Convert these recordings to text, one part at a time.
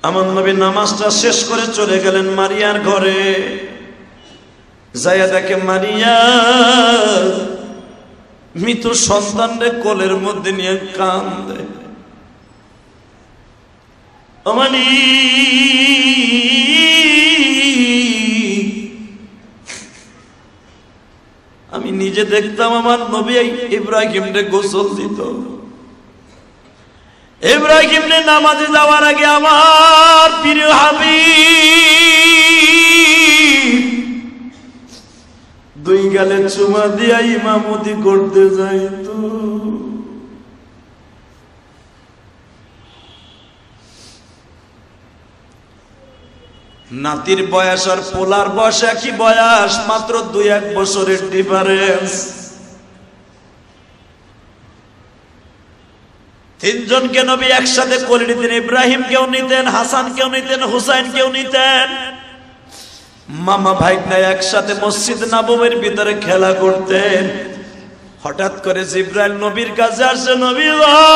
আমার নবী নামাজটা শেষ করে চলে গেলেন মারিয়ার ঘরে। যাইয়া দেখে মারিয়া মৃত সন্তানরে কোলের মধ্যে নিয়ে কান্দে। আমি নিজে দেখতাম আমার নবী ইব্রাহিমরে গোসল দিত। ইব্রাহিমরে নামাজে যাওয়ার আগে আমার প্রিয় হাবিব দুই গালে চুমা দিয়া ইমামতি করতে যাইতো। নাতির বয়স আর পোলার বয়স একই বয়স, মাত্র 2-1 বছরের ডিফারেন্স। তিনজনকে নবী একসাথে করে নিতেন। ইব্রাহিম কেউ নিতেন, হাসান কেউ নিতেন, হুসাইন কেউ নিতেন। মামা ভাইগনা একসাথে মসজিদ নববীর ভিতরে খেলা করতেন। হঠাৎ করে জিবরাইল নবীর কাছে আসে, নবী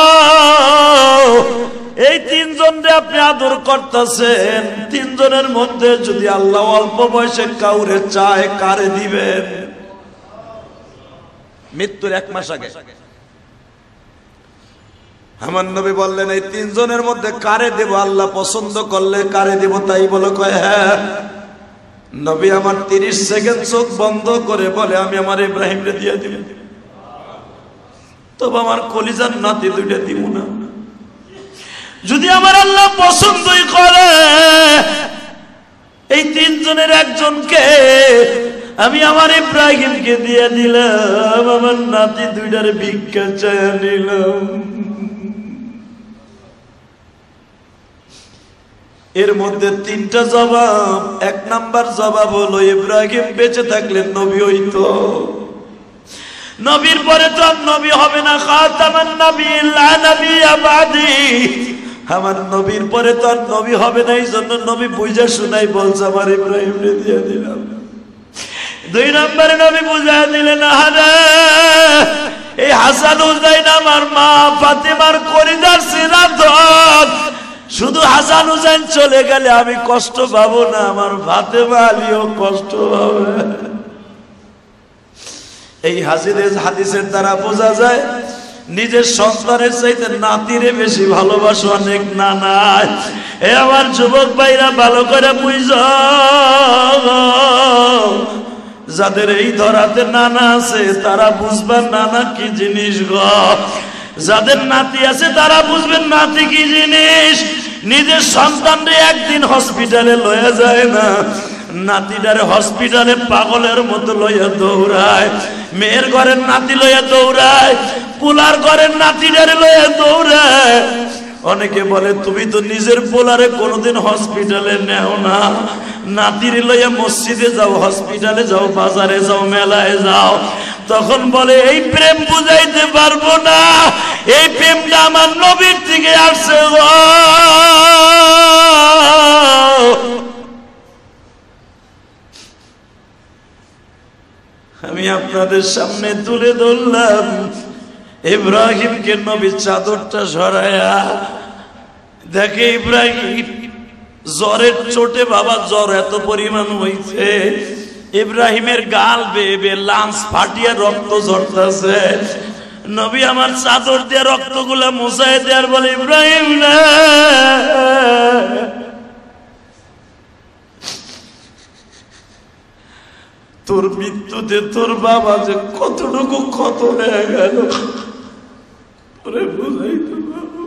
এই তিনজনরে আপনি আদর করতেছেন, তিনজনের মধ্যে যদি আল্লাহ অল্প বয়সে কাউরে চায় কারে দিবেন? মৃত্যুর 1 মাস আগে আমার নবী বললেন, এই তিনজনের মধ্যে কারে দেব? আল্লাহ পছন্দ করলে কারে দেব তাই বলো। কয় হ্যাঁ। নবী আমার 30 সেকেন্ড চোখ বন্ধ করে বলে, আমি আমার ইব্রাহিমরে দিয়ে দিব। তবে আমার কলিজার নাতি দুইটা দিব না। যদি আমার আল্লাহ পছন্দই করে এই তিনজনের একজনকে আমি আমার ইব্রাহিমকে দিয়ে দিলাম, আমার নাতি দুইটার ভিক্ষা চায় নিলাম। এর মধ্যে 3টা জবাব। 1 নাম্বার জবাব হলো, ইব্রাহিম বেঁচে থাকলে নবী হইতো। নবীর পরে তো আর নবী হবে না। খাতামান নবিয়্যিন লা নবিয়্যা বাদি। আমার নবীর পরে তো আর নবী হবে না, এই জন্য নবী বুঝা শুনাই বলছে আমার ইব্রাহিমরে দিয়ে দিলাম। 2 নম্বরে নবী বুঝা দিলেন, আরে এই হাসান হুসাইন আমার মা ফাতেমার কলিজার সিরাদত। শুধু হাসান হুসাইন চলে গেলে আমি কষ্ট পাবো না, আমার ফাতেমা আলীও কষ্ট পাবে। এই হাদিসের দ্বারা বোঝা যায় নিজের সন্তানের চাইতে নাতিরে বেশি ভালোবাসা অনেক নানায়। এ আমার যুবক ভাইরা ভালো করে বুঝো, যাদের এই ধরাতে নানা আছে তারা বুঝবেন নানা কি জিনিস গো। যাদের নাতি আছে তারা বুঝবেন নাতি কি জিনিস। নিজের সন্তানরে একদিন হসপিটালে লয়ে যায় না, নাতিটারে হসপিটালে পাগলের মতো লইয়া দৌড়ায়। মেয়ের ঘরের নাতি লইয়া দৌড়ায়, পোলার ঘরের নাতিটারে লইয়া দৌড়ায়। অনেকে বলে তুমি তো নিজের পোলারে কোনোদিন হসপিটালে নেও না, নাতিরে লইয়া মসজিদে যাও, হসপিটালে যাও, বাজারে যাও, মেলায় যাও। তখন বলে এই প্রেম বুঝাইতে পারবো না, এই প্রেমটা আমার নবীর থেকে আসছে। আমি আপনাদের সামনে তুলে ধরলাম ইব্রাহিমকে। নবী চাদরটা সরায়া দেখে ইব্রাহিম জ্বরের চোটে, বাবা জ্বর এত পরিমাণ হইছে, ইব্রাহিমের গাল বেয়ে বেয়ে লাঞ্চ ফাটিয়া রক্ত ঝরতেছে। নবী আমার চাদর দিয়ে রক্তগুলা মুছাই দেয়ার বলে, ইব্রাহিম না, তোর মৃত্যুতে তোর বাবা যে কতটুকু ক্ষত হয়ে গেল তোরে বুঝাইতে পারবো।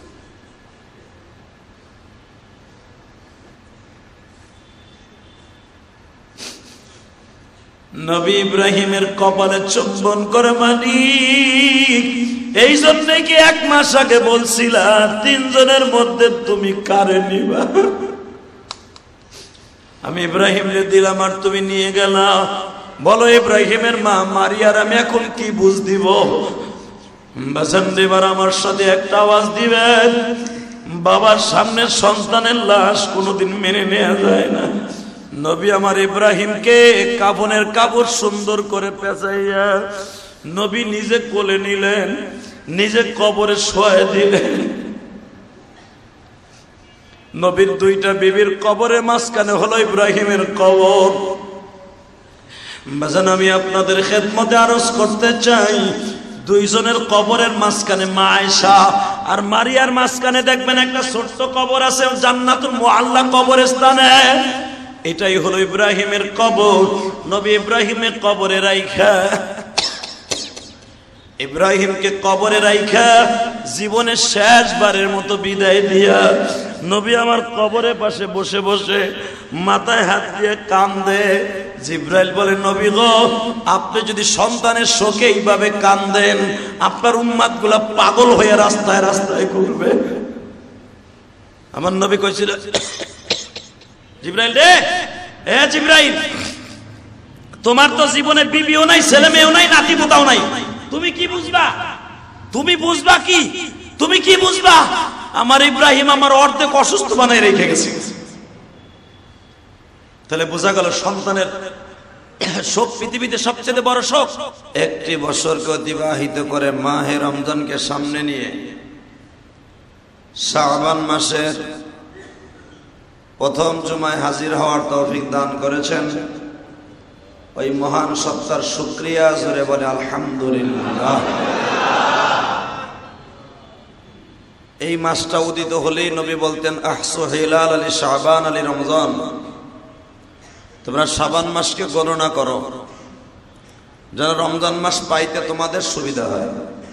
নবী ইব্রাহিমের কপালে চুম্বন করে মালিক, এই জন্য কি 1 মাস আগে বলছিলা 3 জনের মধ্যে তুমি কারে নিবা? আমি ইব্রাহিমরে দিলাম আর তুমি নিয়ে গেলা। বলো ইব্রাহিমের মা মারিয়ার আমি এখন কি বুঝ দিব? বাজান দেবার আমার সাথে একটা আওয়াজ দিবেন। বাবার সামনে সন্তানের লাশ কোনোদিন মেনে নেওয়া যায় না। নবী আমার ইব্রাহিমকে কাফনের কাপড় সুন্দর করে পেঁচাইয়া নবী নিজে কোলে নিলেন, নিজে কবরে শোয়া দিলেন। নবীর দুইটা বিবির কবরের মাঝখানে হলো ইব্রাহিমের কবর। বাজান আমি আপনাদের খেদমতে আরজ করতে চাই, দুইজনের কবরের মাঝখানে মা আয়েশা আর মারিয়ার মাঝখানে দেখবেন একটা ছোট্ট কবর আছে, জান্নাতুল মুআল্লা কবরস্থানে। এটাই হলো ইব্রাহিমের কবর। নবী ইব্রাহিমের কবরে রাইখা, ইব্রাহিমকে কবরে রাইখা জীবনের শেষবারের মতো বিদায় দিয়া নবী আমার কবরের পাশে বসে বসে মাথায় হাত দিয়ে কান্দে। জিব্রাইল বলে, নবী গো, আপনি যদি সন্তানের শোকে এইভাবে কান্দেন, আপনার উম্মাতগুলা পাগল হয়ে রাস্তায় রাস্তায় ঘুরবে। আমার নবী কইছিল, জিব্রাইল রে, এ জিব্রাইল, তোমার তো জীবনে বিবিও নাই, ছেলে মেয়েও নাই, নাতি পোতাও নাই, তুমি কি বুঝবা? তুমি বুঝবা কি? তুমি কি বুঝবা? আমার ইব্রাহিম আমার অর্ধেক অসুস্থ বানাই রেখে গেছে। তাহলে বোঝা গেল সন্তানের শোক পৃথিবীতে সবচেয়ে বড় শোক। একটি বছরকে অতিবাহিত করে মাহে রমজানকে সামনে নিয়ে শাবান মাসের প্রথম জুমায় হাজির হওয়ার তৌফিক দান করেছেন ওই মহান সত্তার শুকরিয়া জোরে বলে আলহামদুলিল্লাহ। এই মাসটা উদিত হলেই নবী বলতেন, আহসু হিলাল আলী শাবান আলী রমজান, তোমরা শাবান মাসকে গণনা করো যেন রমজান মাস পাইতে তোমাদের সুবিধা হয়।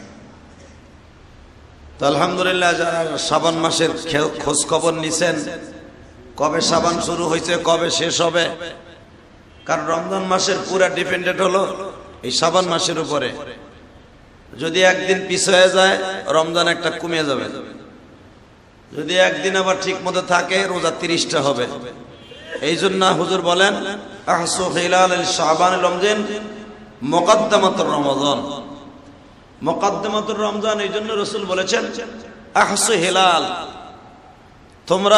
তো আলহামদুলিল্লাহ, যারা শাবান মাসের খোঁজ খবর নিছেন, কবে শাবান শুরু হয়েছে, কবে শেষ হবে, কারণ রমজান মাসের পুরা ডিপেন্ডেন্ট হলো এই শাবান মাসের উপরে। যদি একদিন পিছ হয়ে যায়, রমজান একটা কমে যাবে। যদি একদিন আবার ঠিক মতো থাকে, রোজা 30টা হবে। এই জন্য হুজুর বলেন, আহসু হিলাল শাবান রমজান মুকদ্দামাতুর রমজান। মুকদ্দামাতুর রমজান এই জন্য রাসূল বলেছেন, আহসু হিলাল, তোমরা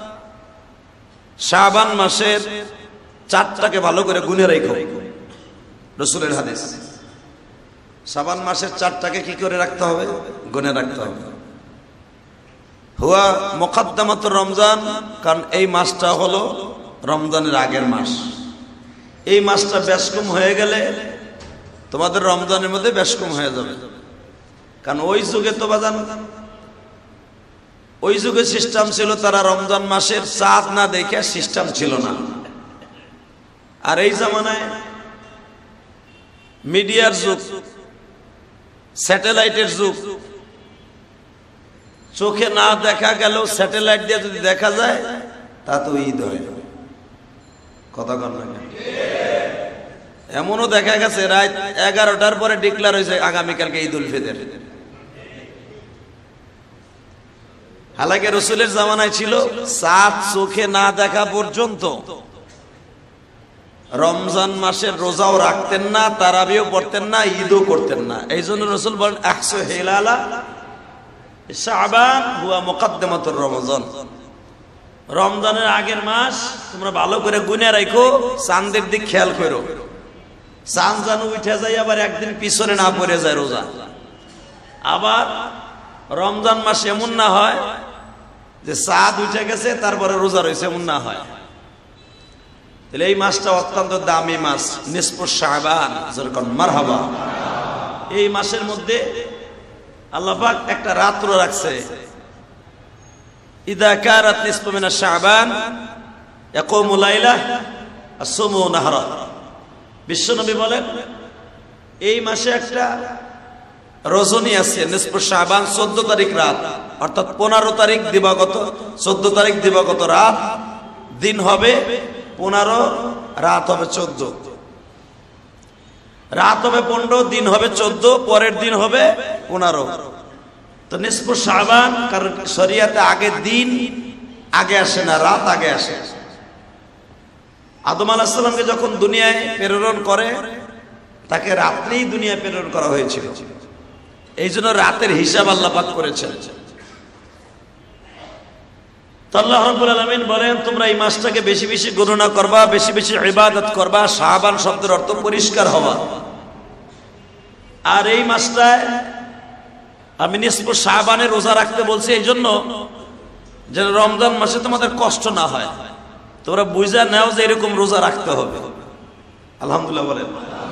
শাবান মাসের চাঁদটাকে ভালো করে গুনে রাখো। রাসূলের হাদিস। শাবান মাসের চাঁদটাকে কি করে রাখতে হবে? গুনে রাখতে হবে। হুয়া মুকদ্দামাতুর রমজান, কারণ এই মাসটা হলো রমজানের আগের মাস। এই মাসটা বেশকম হয়ে গেলে তোমাদের রমজানের মধ্যে বেশকম হয়ে যাবে। কারণ ওই যুগে তো বাজান, ওই যুগে সিস্টেম ছিল, তারা রমজান মাসের চাঁদ না দেখে সিস্টেম ছিল না। আর এই জামানায় মিডিয়ার যুগ, স্যাটেলাইটের যুগ, চোখে না দেখা গেলেও স্যাটেলাইট দিয়ে যদি দেখা যায়, তা তো ঈদ হয়। কথা কন না? এমনও দেখা গেছে রাত 11টার পরে ডিক্লার হয়েছে আগামীকালকে ঈদ উল ফিতর। হালাকে রসুলের জামানায় ছিল চাঁদ চোখে না দেখা পর্যন্ত রমজান মাসের রোজাও রাখতেন না, তারাবিও পড়তেন না, ঈদও করতেন না। এই জন্য রসুল বলেন, আহসু হিলালা শাবান হুয়া মুকদ্দামাতুর রমজান। রমজানের আগের মাস তোমরা ভালো করে গুনে রাখো, চাঁদের দিক খেয়াল করো। চাঁদ যেন উঠে যায়, আবার একদিন পিছনে না পড়ে যায় রোজা। আবার রমজান মাস এমন না হয় যে চাঁদ উঠে গেছে তারপরে রোজা রয়েছে, এমন না হয়। তাহলে এই মাসটা অত্যন্ত দামি মাস, নিসফু শাবান, যেরকম মারহাবা। এই মাসের মধ্যে আল্লাহ পাক একটা রাত্র রাখছে, ইদা কারাত নিসফু মিনাশ শাবান ইয়াকুমু লাইলা আসুমু নাহরা। বিশ্বনবী বলেন, এই মাসে একটা রজনী আছে, নিসফু শাবান, 14 তারিখ রাত, অর্থাৎ 15 তারিখ দিবাগত, 14 তারিখ দিবাগত রাত, দিন হবে 15, রাত হবে 14। রাত হবে 15, দিন হবে 14, পরের দিন হবে 15। তো নিসফু শাবান, কারণ শরিয়াতে আগে দিন আগে আসে না, রাত আগে আসে। আদম আলাইহিস সালামকে যখন দুনিয়ায় প্রেরণ করে, তাকে রাত্রেই দুনিয়ায় প্রেরণ করা হয়েছিল। এই জন্য রাতের হিসাব আল্লাহ পাক করেছেন। আল্লাহ রাব্বুল আলামিন বলেন, তোমরা এই মাসটাকে বেশি বেশি গণনা করবা, বেশি বেশি ইবাদত করবা। শাবান শব্দের অর্থ পরিষ্কার হওয়া। আর এই মাসটায় আমি নিসফু শাবানে রোজা রাখতে বলছি, এই জন্য যেন রমজান মাসে তোমাদের কষ্ট না হয়, তোমরা বুঝা নাও যে এরকম রোজা রাখতে হবে। আলহামদুলিল্লাহ বলেন।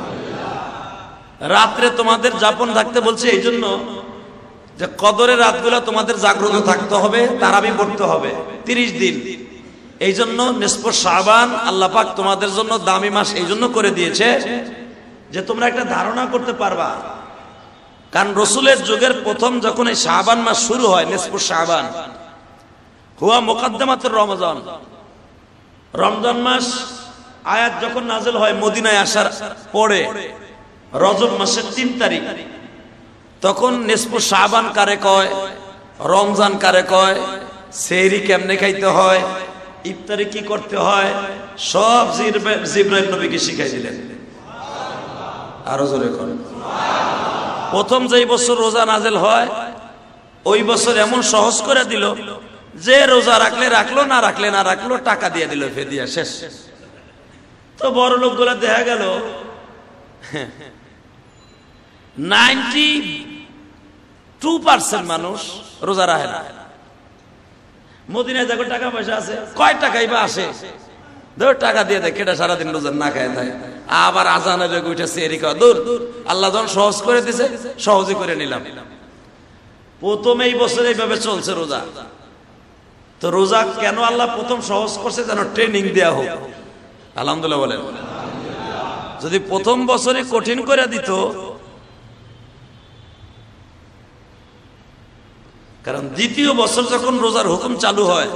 রাত্রে তোমাদের যাপন থাকতে বলছে এই জন্য যে কদরের রাতগুলো তোমাদের জাগ্রত থাকতে হবে, তারাবি পড়তে হবে 30 দিন। এই জন্য নিসফ শাবান আল্লাহ পাক তোমাদের জন্য দামি মাস এই জন্য করে দিয়েছে যে তোমরা একটা ধারণা করতে পারবা। কারণ রসুলের যুগের প্রথম যখন এই শাবান মাস শুরু হয়, নিসফ শাবান হুয়া মুকদ্দমাতুর রমজান, রমজান মাস আয়াত যখন নাযিল হয় মদিনায় আসার পরে রজব মাসের 3 তারিখ, তখন নিসফ শাবান কারে কয়, রমজান কারে কয়, সেহরি কেমনে খাইতে হয়, ইফতারি কি করতে হয়, সব জিবরাইল নবীকে শিখাই দিলেন। আরো জোরে করেন। প্রথম যেই বছর রোজা নাযিল হয় ওই বছর এমন সহজ করে দিল যে রোজা রাখলে রাখলো, না রাখলে না রাখলো, টাকা দিয়ে দিল, ফেদিয়া শেষ। তো বড় লোকগুলা দেখা গেল 92% মানুষ রোজা রাখে না। মদিনায় দেখো টাকা পয়সা আছে, কয় টাকাই বা আসে, ধর টাকা দিয়ে দেয়, কেটা সারাদিন রোজা না খায় থাকে। আবার আজানের উঠেছে এরিকা দূর, আল্লাহ যখন সহজ করে দিছে সহজে করে নিলাম। প্রথম এই বছর এইভাবে চলছে রোজা। তো রোজা কেন আল্লাহ প্রথম সহজ করছে, যেন ট্রেনিং দেয়া হোক। আলহামদুলিল্লাহ বলেন। যদি প্রথম বছরে কঠিন করে দিত, কারণ দ্বিতীয় বছর যখন রোজার হুকুম চালু হয়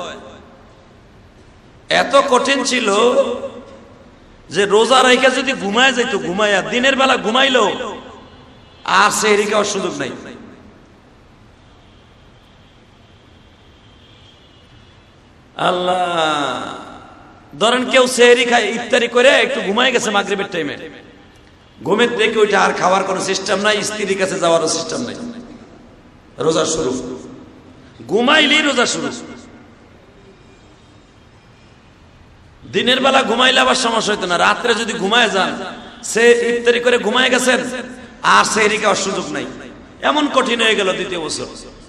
এত কঠিন ছিল যে রোজা রেখে যদি ঘুমায় যাইতো, ঘুমাইয়া দিনের বেলা ঘুমাইলো আর সেহরি খাওয়ার সুযোগ নাই। আল্লাহ, ধরেন কেউ সেহরি খায়, ইফতারি করে একটু ঘুমায় গেছে মাগরিবের টাইমে, ঘুমের থেকে ওইটা আর খাওয়ার কোনো সিস্টেম নাই, স্ত্রীর কাছে যাওয়ারও সিস্টেম নাই, রোজা শুরু। ঘুমাইলেই রোজা শুরু। দিনের বেলা ঘুমাইলে আবার সমস্যা হইতো না, রাত্রে যদি ঘুমায় যান, সে ইফতারি করে ঘুমায় গেছেন আর সেহরি খাওয়ার সুযোগ নাই। এমন কঠিন হয়ে গেল দ্বিতীয় বছর।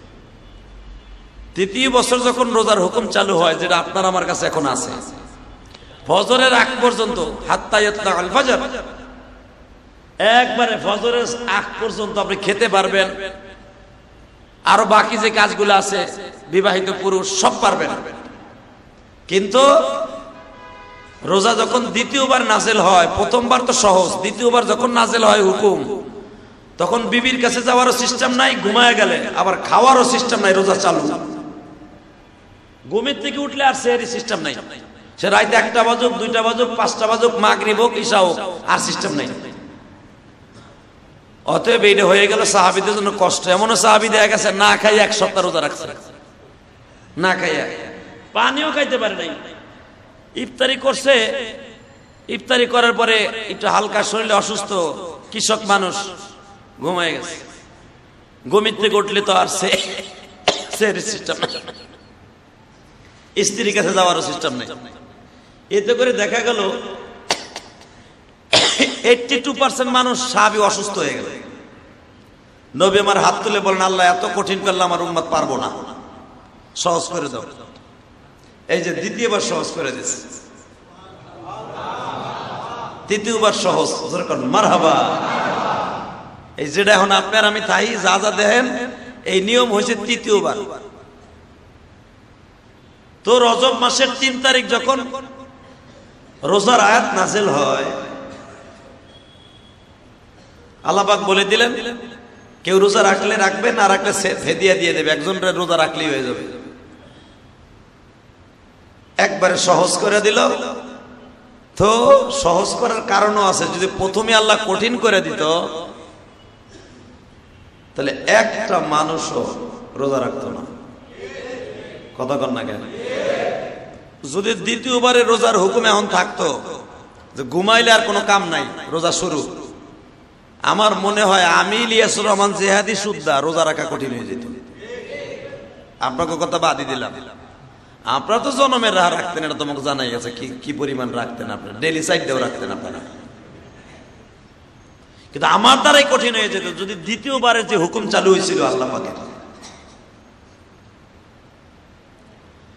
তৃতীয় বছর যখন রোজার হুকুম চালু হয়, যেটা আপনার আমার কাছে এখন আছে, ফজরের আগ পর্যন্ত, হাত্তা ইয়াতলা আল ফজর, একবারে ফজরের আগ পর্যন্ত আপনি খেতে পারবেন, আরো বাকি যে কাজগুলো আছে বিবাহিত পুরুষ সব পারবেন। কিন্তু রোজা যখন দ্বিতীয়বার নাযিল হয়, প্রথমবার তো সহজ, দ্বিতীয়বার যখন নাযিল হয় হুকুম, তখন বিবির কাছে যাওয়ারও সিস্টেম নাই, ঘুমায় গেলে আবার খাওয়ারও সিস্টেম নাই, রোজা চালু। ঘুমের থেকে উঠলে আর সেহরি সিস্টেম নাই, সে রাইতে 1টা বাজুক, 2টা বাজুক, 5টা বাজুক, মাগরিব হোক, ইশা হোক, আর সিস্টেম নাই। অতএব এইটা হয়ে গেল সাহাবীদের জন্য কষ্ট। এমনও সাহাবী দেখা গেছে না খাইয়া 1 সপ্তাহ রোজা রাখছে, না খাইয়া, পানিও খাইতে পারে নাই। ইফতারি করছে, ইফতারি করার পরে একটু হালকা শরীরে অসুস্থ কৃষক মানুষ, ঘুমায় গেছে। ঘুমের থেকে উঠলে তো আর সেহরি সিস্টেম নাই, স্ত্রীর কাছে যাওয়ারও সিস্টেম নেই। এতে করে দেখা গেল 82% মানুষ সাহাবী অসুস্থ হয়ে গেল। নবী আমার হাত তুলে বলেন, আল্লাহ এত কঠিন করলে আমার উম্মত পারবো না, সহজ করে দাও। এই যে দ্বিতীয়বার সহজ করে দিয়েছে, তৃতীয়বার সহজ, মারহাবা। এই যেটা এখন আপনার আমি তাই যা যা দেখেন, এই নিয়ম হয়েছে তৃতীয়বার। তো রজব মাসের 3 তারিখ যখন রোজার আয়াত নাযিল হয়, আল্লাহ পাক বলে দিলেন কেউ রোজা রাখলে রাখবে, না রাখলে ফেদিয়া দিয়ে দেবে, একজনের রোজা রাখলেই হয়ে যাবে। একবারে সহজ করে দিল। তো সহজ করার কারণও আছে, যদি প্রথমে আল্লাহ কঠিন করে দিত তাহলে একটা মানুষও রোজা রাখতো না। কথা কন না কেন? যদি দ্বিতীয়বারে রোজার হুকুম এখন থাকতো যে ঘুমাইলে আর কোনো কাম নাই, রোজা শুরু, আমার মনে হয় আমি ইলিয়াসুর রহমান জেহাদি সুদ্দা রোজা রাখা কঠিন হয়ে যেত। আপনাকে কথা বাদই দিলাম, আপনারা তো জনমের রাহা রাখতেন, এটা তোমাকে জানাই আছে কি পরিমাণ রাখতেন, আপনারা ডেলি সাইডেও রাখতেন আপনারা। কিন্তু আমার দ্বারাই কঠিন হয়ে যেত যদি দ্বিতীয়বারের যে হুকুম চালু হয়েছিল আল্লাহ পাকের।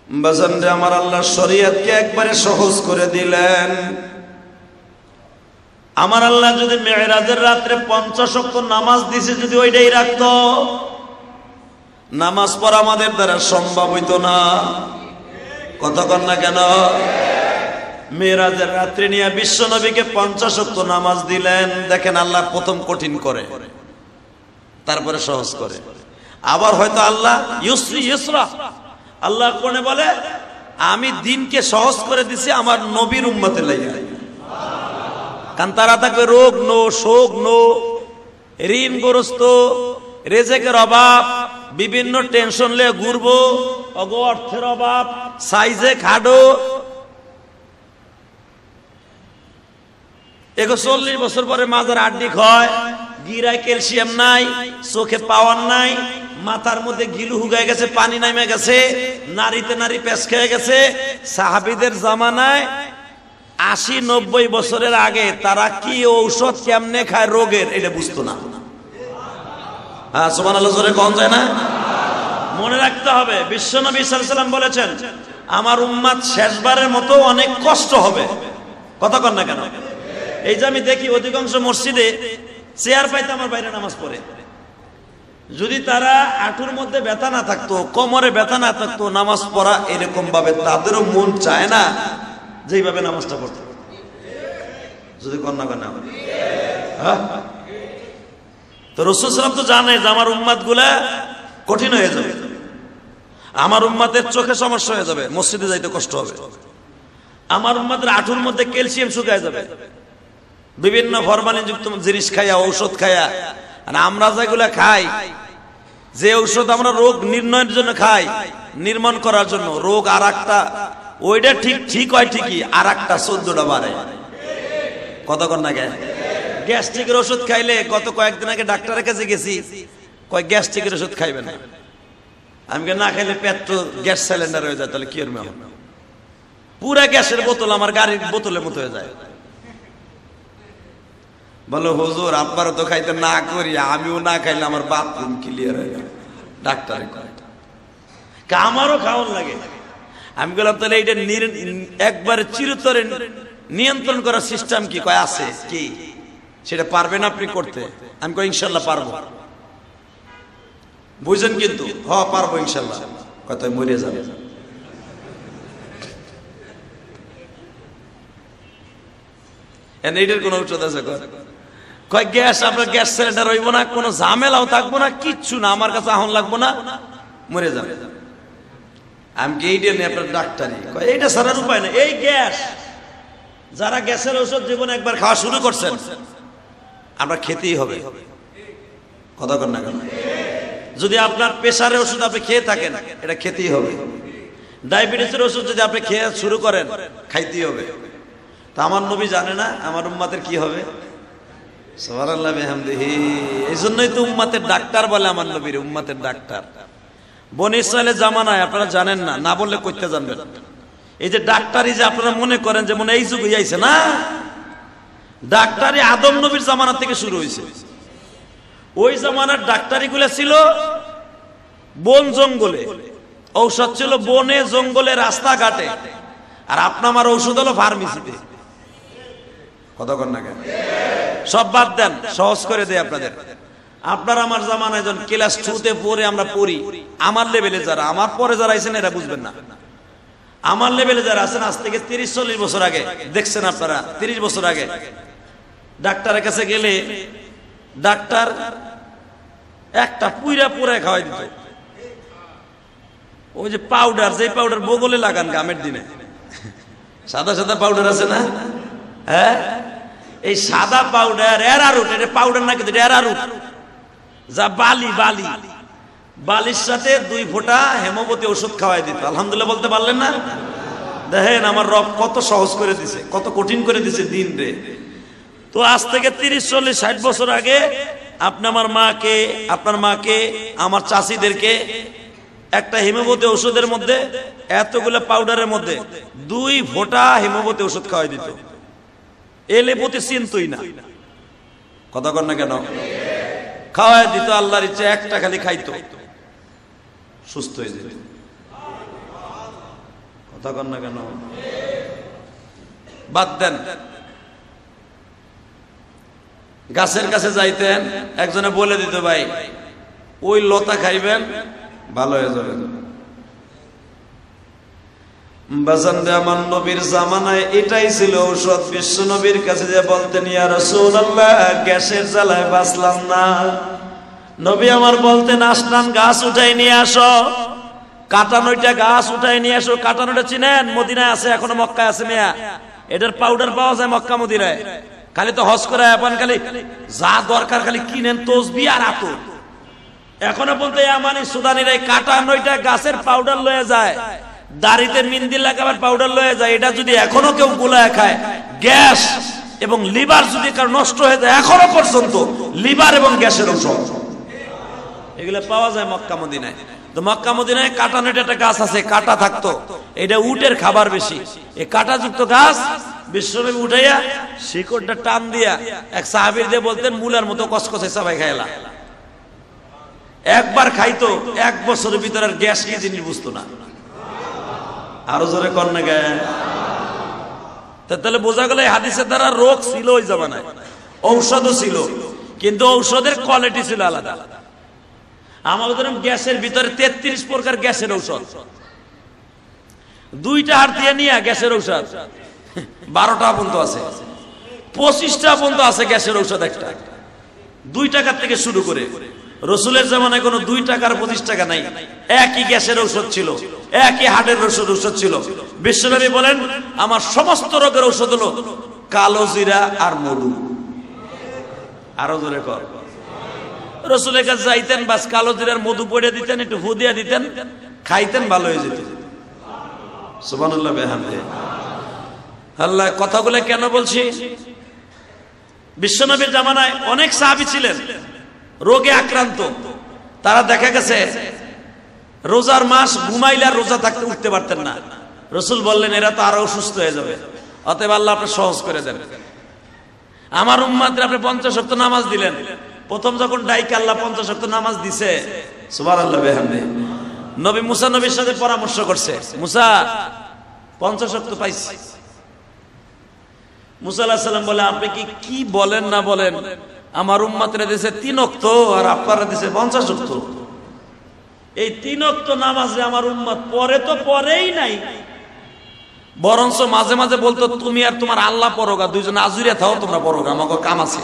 বাজানরে আমার আল্লাহ শরীয়তকে একবারে সহজ করে দিলেন। আমার আল্লাহ যদি মেরাজের রাত্রে 50 ওয়াক্ত নামাজ দিছে, যদি ওইটাই রাখতো, নামাজ পড়া আমাদের দ্বারা সম্ভব হইতো না। কতক্ষণ না কেন? মেরাজের রাত্রে নিয়ে বিশ্ব নবীকে 50 ওয়াক্ত নামাজ দিলেন। দেখেন, আল্লাহ প্রথম কঠিন করে, তারপরে সহজ করে। আবার হয়তো আল্লাহ ইউসরি ইউসরা, আল্লাহ কোনে বলে আমি দিনকে সহজ করে দিছি আমার নবীর উম্মতের লাগি। কারণ তারা থাকবে রোগ নো, শোক নো, ঋণগ্রস্ত, রেজেকের অভাব, বিভিন্ন টেনশন লিয়ে ঘুরবো, অর্থের অভাব, সাইজে খাডো। 40 বছর পরে মাজার আড্ডি হয়, গিরায় ক্যালসিয়াম নাই, চোখে পাওয়ার নাই, মাথার মধ্যে গিলু হুগায় গেছে, পানি নামে গেছে, নারীতে নারী পেশ খেয়ে গেছে। সাহাবীদের জামানায় 80-90 বছরের আগে তারা কি ঔষধ কেমনে খায় রোগের, এটা বুঝতো না। হ্যাঁ, সুবহানাল্লাহ জোরে কোন যায় না? মনে রাখতে হবে, বিশ্বনবী সাল্লাল্লাহু আলাইহি ওয়াসাল্লাম বলেছেন আমার উম্মত শেষবারের মতো অনেক কষ্ট হবে। কথা কন না কেন? এই যে আমি দেখি অধিকাংশ মসজিদে চেয়ার পাইতে আমার বাইরে নামাজ পড়ে। যদি তারা হাঁটুর মধ্যে ব্যথা না থাকতো, কোমরে ব্যথা না থাকতো, নামাজ পড়া এরকম ভাবে তাদেরও মন চায় না যেইভাবে নামাজটা পড়তো। যদি কন্যা কন্যা তো রাসূল সাল্লাল্লাহু আলাইহি ওয়াসাল্লাম তো জানে যে আমার উম্মত গুলা কঠিন হয়ে যাবে, আমার উম্মতের চোখে সমস্যা হয়ে যাবে, মসজিদে যাইতে কষ্ট হবে, আমার উম্মতের হাঁটুর মধ্যে ক্যালসিয়াম শুকায় যাবে, বিভিন্ন ফরমালিন যুক্ত জিনিস খাইয়া, ঔষধ খাইয়া। আর আমরা যেগুলা খাই, যে ঔষধ আমরা রোগ নির্ণয়ের জন্য খাই, নির্মূল করার জন্য, রোগ আর একটা, ওইটা ঠিক হয় ঠিকই, আর একটা 14টা বাড়ে। কতক্ষণ না গ্যাস গ্যাস্ট্রিকের ওষুধ খাইলে, গত কয়েকদিন আগে ডাক্তারের কাছে গেছি, কয় গ্যাস্ট্রিকের ওষুধ খাইবেন না। আমি না খাইলে পেট তো গ্যাস সিলিন্ডার হয়ে যায়, তাহলে কি হবে? পুরা গ্যাসের বোতল আমার গাড়ির বোতলের মতো হয়ে যায়। বলো হুজুর আপনারও তো খাইতে না করি, আমিও না খাইলে আমার বাথরুম ক্লিয়ার হয়ে যায়। ডাক্তারে কয় আমারও খাওয়ার লাগে। আমি বললাম তাহলে এইটা একবারে চিরতরে নিয়ন্ত্রণ করার সিস্টেম কি? কয় আছে। কি সেটা পারবেন আপনি করতে? আমি কই ইনশাল্লাহ পারবো। বুঝেন কিন্তু? হ্যাঁ পারবো ইনশাল্লাহ। কত মরে যাবে। এইটার কোন ঔষধ আছে? কয় গ্যাস, আপনার গ্যাস সিলিন্ডার হইব না, কোনো ঝামেলাও থাকবো না, কিচ্ছু না, আমার কাছে আহন লাগবো না, মরে যাবে। আমি কি এইটা নিয়ে আপনার ডাক্তারি? কয় এইটা ছাড়ার উপায় না। এই গ্যাস, যারা গ্যাসের ওষুধ জীবনে একবার খাওয়া শুরু করছেন, আমরা খেতেই হবে। কথা কর না কেন? যদি আপনার প্রেসারের ওষুধ আপনি খেয়ে থাকেন, এটা খেতেই হবে। ডায়াবেটিসের ওষুধ যদি আপনি খেয়ে শুরু করেন, খাইতেই হবে। তা আমার নবী জানে না আমার উম্মতের কি হবে? সুবহানাল্লাহ বিহামদিহি। এই জন্যই তো উম্মতের ডাক্তার বলে আমার নবীর, উম্মতের ডাক্তার। বনি ইসরাইলের জামানায় আপনারা জানেন না, না বললে কইতে জানবেন। এই যে ডাক্তারি যে আপনারা মনে করেন যেমন এই যুগ হইয়াছে না, ডাক্তারি আদম নবীর জামানা থেকে শুরু হয়েছে। ওই জামানার ডাক্তারি গুলো ছিল বন জঙ্গলে, ঔষধ ছিল বনে জঙ্গলে, রাস্তাঘাটে। আর আপনার আমার ঔষধ হলো ফার্মেসিতে। কতক্ষণ না কেন? সব বাদ দেন, সহজ করে দেয় আপনাদের। আপনার আমার জামানায় যখন ক্লাস 2-তে পড়ে আমরা পড়ি, আমার লেভেলে যারা, আমার পরে যারা আছেন এরা বুঝবেন না। আমার লেভেলে যারা আছেন আজ থেকে 30-40 বছর আগে দেখছেন আপনারা, 30 বছর আগে ডাক্তারের কাছে গেলে ডাক্তার একটা পুইরা পুরায় খাওয়াই দিত। ওই যে পাউডার, যে পাউডার বগলে লাগান গামের দিনে, সাদা সাদা পাউডার আছে না? হ্যাঁ, এই সাদা পাউডার, এরারুট, এটা পাউডার না কিন্তু এরারুট, যা বালি, বালির সাথে 2 ফোঁটা হেমোপতি ওষুধ খাওয়াই দিত। আলহামদুলিল্লাহ বলতে পারলেন না? দেখেন আমার রব কত সহজ করে দিছে, কত কঠিন করে দিছে দিন রে। তো আজ থেকে 30-40-60 বছর আগে আপনি আমার মাকে, আপনার মাকে, আমার চাষিদেরকে একটা হেমোপতি ওষুধের মধ্যে, এতগুলো পাউডারের মধ্যে 2 ফোঁটা হেমোপতি ওষুধ খাওয়াই দিত। এলেপতি চিনতই না। কথা কর না কেন? খাওয়াই দিত, আল্লাহর ইচ্ছে একটা খালি খাইতো, সুস্থ হয়ে যেত। কথা কন না কেন? বাদ দেন। গাছের কাছে যাইতেন, একজনে বলে দিত ভাই ওই লতা খাইবেন ভালো হয়ে যাবেন। বাজানরে আমার নবীর জামানায় এটাই ছিল ঔষধ। বিশ্ব নবীর কাছে যে বলতেন ইয়া রাসূলুল্লাহ গ্যাসের জ্বালায় বাঁচলাম না, নবী আমার বলতেন আসনান গাছ উঠাই নিয়ে আসো, কাটানোটা গাছ উঠাই নিয়ে আসো। কাটানোটা চিনেন? মদিনায় আছে, এখনো মক্কায় আছে মিয়া। এটার পাউডার পাওয়া যায় মক্কা মদিনায়। খালি তো হজ করে আপন খালি যা দরকার খালি কিনেন তসবি আর আতর। এখনো পর্যন্ত আমানি সুদানির এই কাটানোটা গাছের পাউডার লয়ে যায়, দাড়িতে মিন্দি লাগাবার পাউডার লয়ে যায়। এটা যদি এখনো কেউ গুলায় খায়, গ্যাস এবং লিভার যদি কারো নষ্ট হয়ে যায়, এখনো পর্যন্ত লিভার এবং গ্যাসের ঔষধ এগুলো পাওয়া যায় মক্কা মদিনায়। তো মক্কা মদিনায় কাটানোর একটা গাছ আছে, কাটা থাকতো, এটা উটের খাবার বেশি। এই কাটাযুক্ত গাছ বিশ্বনবী উঠাইয়া শিকড়টা টান দিয়া এক সাহাবীর দিয়ে বলতেন মুলার মতো কসকসে সবাই খাইলা। একবার খাইতো, 1 বছরের ভিতরে আর গ্যাস কি জিনিস বুঝতো না। আরো জোরে কর না গে। তাহলে বোঝা গেল এই হাদিসের দ্বারা রোগ ছিল ওই জামানায়, ঔষধও ছিল, কিন্তু ঔষধের কোয়ালিটি ছিল আলাদা। আমাদের গ্যাসের ভিতরে 33 প্রকার গ্যাসের ঔষধ, 2টা হাত দিয়ে নিয়ে গ্যাসের ঔষধ 12টা পর্যন্ত আছে, 25টা পর্যন্ত আছে গ্যাসের ঔষধ। একটা 2 টাকার থেকে শুরু করে। রসুলের জামানায় কোনো 2 টাকার 25 টাকা নাই, একই গ্যাসের ঔষধ ছিল, একই হার্টের ঔষধ ছিল। বিশ্বনবী বলেন আমার সমস্ত রোগের ঔষধ হলো কালো জিরা আর মধু। আরো জোরে কর। রসুলের কাছে যাইতেন, বাস কালো জিরার মধু পড়ে দিতেন, একটু ফু দিয়া দিতেন, খাইতেন, ভালো হয়ে যেত। সুবহানাল্লাহ বিহামদিহি। আল্লাহ কথাগুলো কেন বলছি? বিশ্বনবীর জামানায় অনেক সাহাবী ছিলেন রোগে আক্রান্ত। তারা দেখা গেছে রোজার মাস ঘুমাইলে আর রোজা থাকতে উঠতে পারতেন না। রসুল বললেন এরা তো আরো অসুস্থ হয়ে যাবে, অতএব আল্লাহ আপনি সহজ করে দেন। আমার উম্মাদের আপনি 50 ওয়াক্ত নামাজ দিলেন। প্রথম যখন ডাইকে আল্লাহ 50 ওয়াক্ত নামাজ দিছে, সুবহানাল্লাহ বিহামদিহি, নবী মুসা নবীর সাথে পরামর্শ করছে, মুসা 50 ওয়াক্ত পাইছি। মুসা আলাইহিস সালাম বলে আপনি কি বলেন না বলেন, আমার উম্মতরা দিয়েছে 3 ওয়াক্ত আর আপনারা দিয়েছে 50 ওয়াক্ত। এই 3 ওয়াক্ত নামাজে আমার উম্মত পরে তো পরেই নাই, বরঞ্চ মাঝে মাঝে বলতো তুমি আর তোমার আল্লাহ পরোগা, দুইজন আজুরিয়া থাও, তোমরা পরোগা, আমাকে কাম আছে।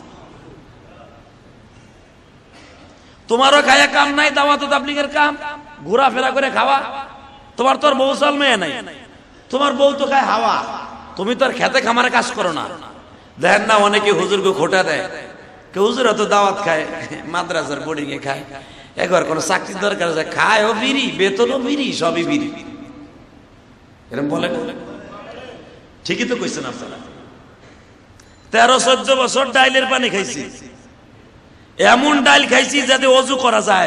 তোমারও খায়া কাম নাই, দাওয়াত তাবলীগের কাম, ঘোরাফেরা করে খাওয়া। তোমার তো আর বউ চাল মেয়ে নাই, তোমার বউ তো খায় হাওয়া, তুমি তো আর খেতে খামারে কাজ করো না। দেখেন না অনেকে হুজুরকে খোটা দেয়, কেউ হুজুর তো দাওয়াত খায়, মাদ্রাসার বোর্ডিং এ খায়, একবার কোন চাকরির দরকার আছে খায় ও বিড়ি, বেতনও বিড়ি, সবই বিড়ি, এরকম বলে। ঠিকই তো কইছেন আপনারা। 13-14 বছর ডাইলের পানি খাইছি, এমন ডাইল খাইছি যাতে অজু করা যায়।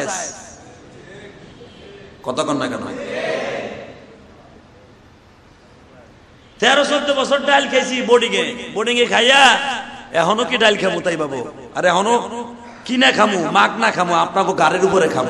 কতক্ষণ না কেন 13-14 বছর ডাইল খাইছি বোর্ডিং এ খাইয়া এখনো কি ডাইল খামু তাই বাবু? আর এখনো কিনা খামু, মাগ না খামু, আপনাকে গাড়ির উপরে খামু।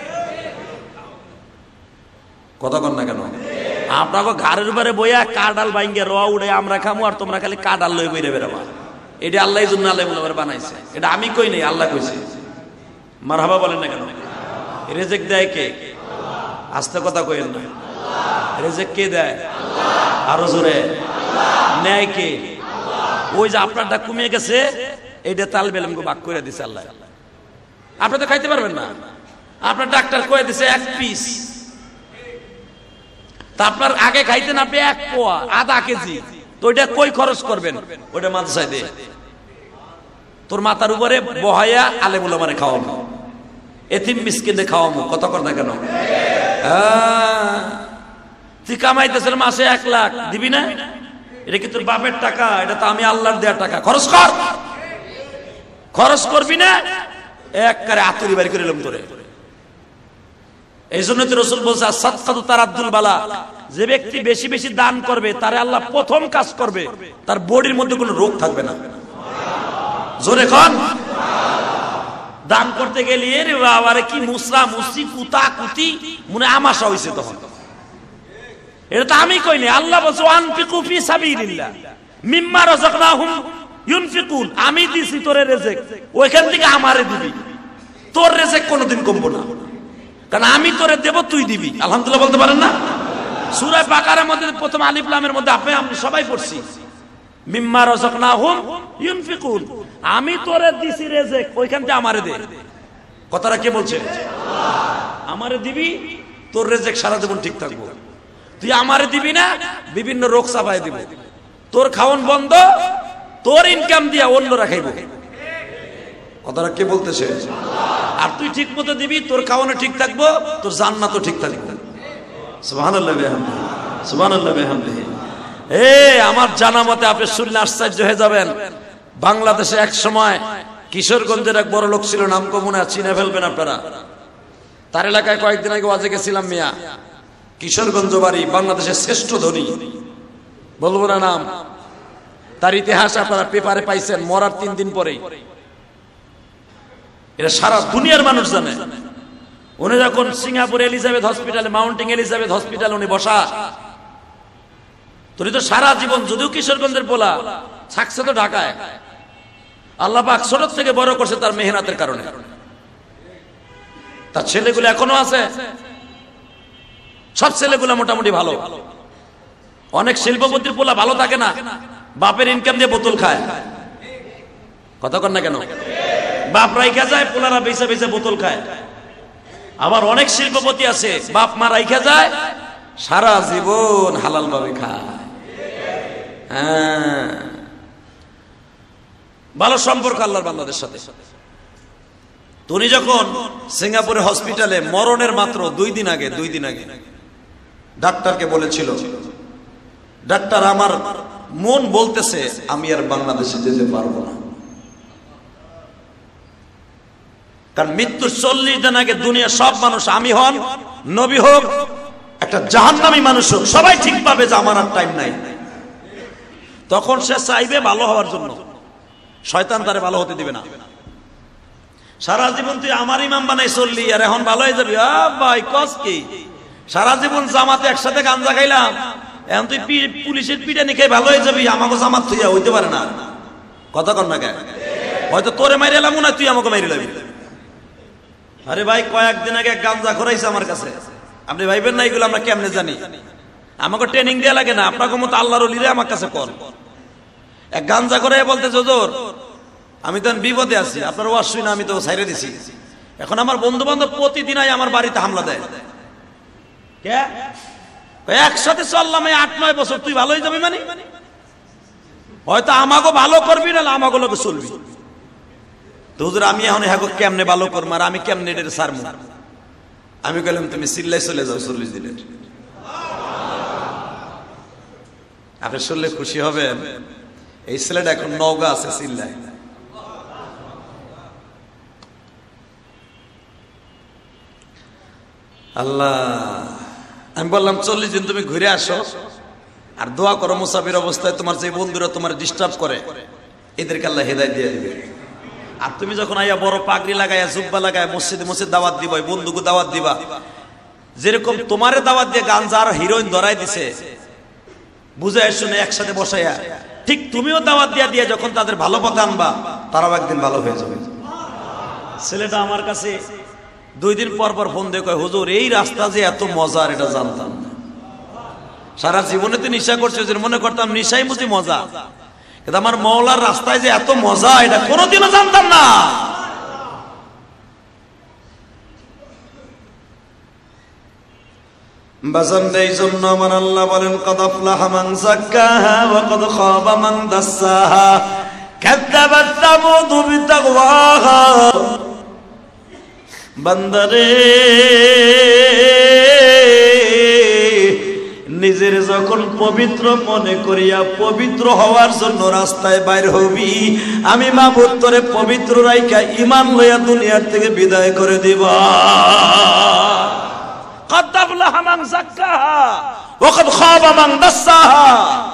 কতক্ষণ না কেন আপনাকে ঘাড়ের উপরে বইয়া কাডাল বাইঙ্গে রোয়া উড়ে আমরা খামু, আর তোমরা খালি কাডাল লই বইরে বেরোবা। এটা আল্লাহ জন্য আল্লাহ বানাইছে, এটা আমি কই নাই, আল্লাহ কইছে। মারহাবা বলেন না কেন? রেজেক দেয় কে? আস্তে কথা কইেন না, রেজেক কে দেয়? আরো জোরে, নেয় কে? ওই যে আপনারটা কমিয়ে গেছে, এইটা তাল বেলমকে ভাগ করে দিছে আল্লাহ। আপনি তো খাইতে পারবেন না, আপনার ডাক্তার কয়ে দিছে 1 পিস, তা আপনার আগে খাইতেন আপনি 1 পোয়া, আধা কেজি, তো ওইটা কই খরচ করবেন? ওইটা মাদ্রাসায় দে, তোর মাথার উপরে বহাইয়া আলেমুল আমারে খাওয়াবো, এতিম মিসকিনদের খাওয়াবো। কত কর না কেন? তুই কামাইতেছেন মাসে 1 লাখ, দিবি না? এটা কি তোর বাপের টাকা? এটা তো আমি আল্লাহর দেওয়া টাকা, খরচ কর। খরচ করবি না, একবারে আতুরি বাড়ি করে এলাম তোরে। এই জন্য তো রাসূল বলছে সাদকাতু তারাদ্দুল বালা, যে ব্যক্তি বেশি বেশি দান করবে তারে আল্লাহ প্রথম কাজ করবে, তার বডির মধ্যে কোনো রোগ থাকবে না। জোরে কোন দান করতে গেলে রে বাবারে কি মুসরা মুসি কুতা কুতি মনে আমাশা হইছে, তখন এটা তো আমি কইনি, আল্লাহ বলছে আনফিকু ফি সাবিলিল্লাহ মিম্মা রাযাকনাহুম ইউনফিকুন। আমি দিছি তোরে রিজিক, ওইখান থেকে আমারে দিবি, তোর রিজিক কোনোদিন কমবো না, কারণ আমি তোরে দেব, তুই দিবি। আলহামদুলিল্লাহ বলতে পারেন না? সূরা বাকারার মধ্যে প্রথম আলিফ লামের মধ্যে আপনি সবাই পড়ছি, মিম্মা রাযাকনাহুম ইউনফিকুন, আমি তোরে দিছি রিজিক, ওইখান থেকে আমারে দে। কথাটা কে বলছে? আমারে দিবি, তোর রিজিক সারা জীবন ঠিক থাকবো। তুই আমারে দিবি না, বিভিন্ন রোগ চাপায় দিব, তোর খাওয়ান বন্ধ, তোর ইনকাম দিয়া অন্যরা খাইব। কথাটা কে বলতেছে? আর তুই ঠিক মতো দিবি, তোর খাওয়ানো ঠিক থাকবো, তোর জান্নাতও ঠিক থাকবে। সুবহানাল্লাহ বিহামদিহি, সুবহানাল্লাহ বিহামদিহি। আমার জানা মতে আপনি শুনলে আশ্চর্য হয়ে যাবেন, বাংলাদেশে এক সময় কিশোরগঞ্জের এক বড় লোক ছিল, নাম কমুনা, চিনে ফেলবেন আপনারা। তার এলাকায় কয়েকদিন আগে ওয়াজে গেছিলাম, মিয়া কিশোরগঞ্জ বাড়ি, বাংলাদেশের শ্রেষ্ঠ ধনী, বলবো না নাম। তার ইতিহাস আপনারা পেপারে পাইছেন, মরার 3 দিন পরেই। এটা সারা দুনিয়ার মানুষ জানে। উনি যখন সিঙ্গাপুর এলিজাবেথ হসপিটালে, মাউন্টেন এলিজাবেথ হসপিটাল উনি বসা, তুমি তো সারা জীবন, যদিও কিশোরগঞ্জের পোলা, থাকছে তো ঢাকায়, আল্লাহ পাক ছোট থেকে বড় করছে তার মেহনতের কারণে। তার ছেলেগুলো এখনো আছে, সব ছেলেগুলো মোটামুটি ভালো। অনেক শিল্পপতির পোলা ভালো থাকে না, বাপের ইনকাম দিয়ে বোতল খায়। কথা কন না কেন? বাপ রাইখা যায়, পোলারা বেচা বেচা বোতল খায়। আবার অনেক শিল্পপতি আছে, বাপ মা রাইখা যায়, সারা জীবন হালাল ভাবে খায়। হ্যাঁ, ভালো সম্পর্ক আল্লাহর বান্দাদের সাথে। তুমি যখন সিঙ্গাপুরে হসপিটালে মরণের মাত্র 2 দিন আগে ডাক্তারকে বলেছিল, ডাক্তার আমার মন বলতেছে আমি আর বাংলাদেশে যেতে পারবো না, কারণ মৃত্যুর 40 দিন আগে দুনিয়া সব মানুষ, আমি হন, নবী হোক, একটা জাহান্নামী মানুষ হোক, সবাই ঠিক পাবে যে আমার আর টাইম নাই। তখন সে চাইবে ভালো হওয়ার জন্য, শয়তান তারে ভালো হতে দিবে না। সারা জীবন তুই আমার ইমাম বানাই চললি, আর এখন ভালো হয়ে যাবি? ভাই কস কি, সারা জীবন জামাতে একসাথে গাঞ্জা খাইলাম, এখন তুই পুলিশের পিঠে নিয়ে খেয়ে ভালো হয়ে যাবি? আমাকে জামাত তুই হইতে পারে না। কথা কর না, হয়তো তোরে মাইরে এলাম না, তুই আমাকে মাইরে লাবি। আরে ভাই, কয়েকদিন আগে গাঞ্জা খরাইছে আমার কাছে, আপনি ভাইবেন না এগুলো আমরা কেমনে জানি? আমাকে ট্রেনিং দেওয়া লাগে না, আপনাকে মতো আল্লাহর ওলিরে আমার কাছে কর। এক গাঞ্জা করে বলতে, হুজুর আমি তো বিপদে আছি, আপনার ওয়াজ শুই না, আমি তো ছাইরে দিছি। এখন আমার বন্ধু বান্ধব প্রতিদিন আমার বাড়িতে হামলা দেয়। কে? একসাথে চললাম 8-9 বছর, তুই ভালো হয়ে যাবি মানে? হয়তো আমাকে ভালো করবি, না আমাকে লোকে চলবি। তো হুজুর আমি এখন হ্যাঁ কেমনে ভালো করবো, আর আমি কেমনে এটা সারমু? আমি বললাম তুমি সিল্লাই চলে যাও 40 দিনের। আপনি শুনলে খুশি হবেন, এই ছেলেটা এখন নওগাঁ আছে সিল্লাই। আল্লাহ, আমি বললাম 40 দিন তুমি ঘুরে আসো, আর দোয়া করো মুসাফির অবস্থায় তোমার যে বন্ধুরা তোমার ডিস্টার্ব করে, এদেরকে আল্লাহ হেদায়েত দিয়ে দিবে। আর তুমি যখন আইয়া বড় পাগড়ি লাগাইয়া, জুব্বা লাগায় মসজিদে দাওয়াত দিবা, বন্ধুকে দাওয়াত দিবা, যেরকম তোমারে দাওয়াত দিয়ে গাঞ্জা আর হিরোইন ধরাই দিছে, বুঝাই শুনে একসাথে বসাইয়া, ঠিক তুমিও দাওয়াত দিয়া দিয়ে যখন তাদের ভালো পথে আনবা, তারাও একদিন ভালো হয়ে যাবে। ছেলেটা আমার কাছে 2 দিন পর পর ফোন দিয়ে কয়, হুজুর এই রাস্তা যে এত মজার এটা জানতাম না। সারা জীবনে তো নেশা করছে, মনে করতাম নেশাই বুঝি মজা, কিন্তু আমার মওলার রাস্তায় যে এত মজা এটা কোনোদিনও জানতাম না। বাজানদের এই জন্য আমার আল্লাহ বলেন, কদ আফলাহা মান যাক্কাহা ওয়া কদ খাবা মান দাসসাহা কাযাবাত তামুদ বিতাকওয়াহা। বান্দারে, নিজের যখন পবিত্র মনে করিয়া পবিত্র হওয়ার জন্য রাস্তায় বাইর হবি, আমি মাবুদ তোরে পবিত্র রাইখা ঈমান লইয়া দুনিয়ার থেকে বিদায় করে দিব। قد أفلح من زكاها وقد خاب من دساها।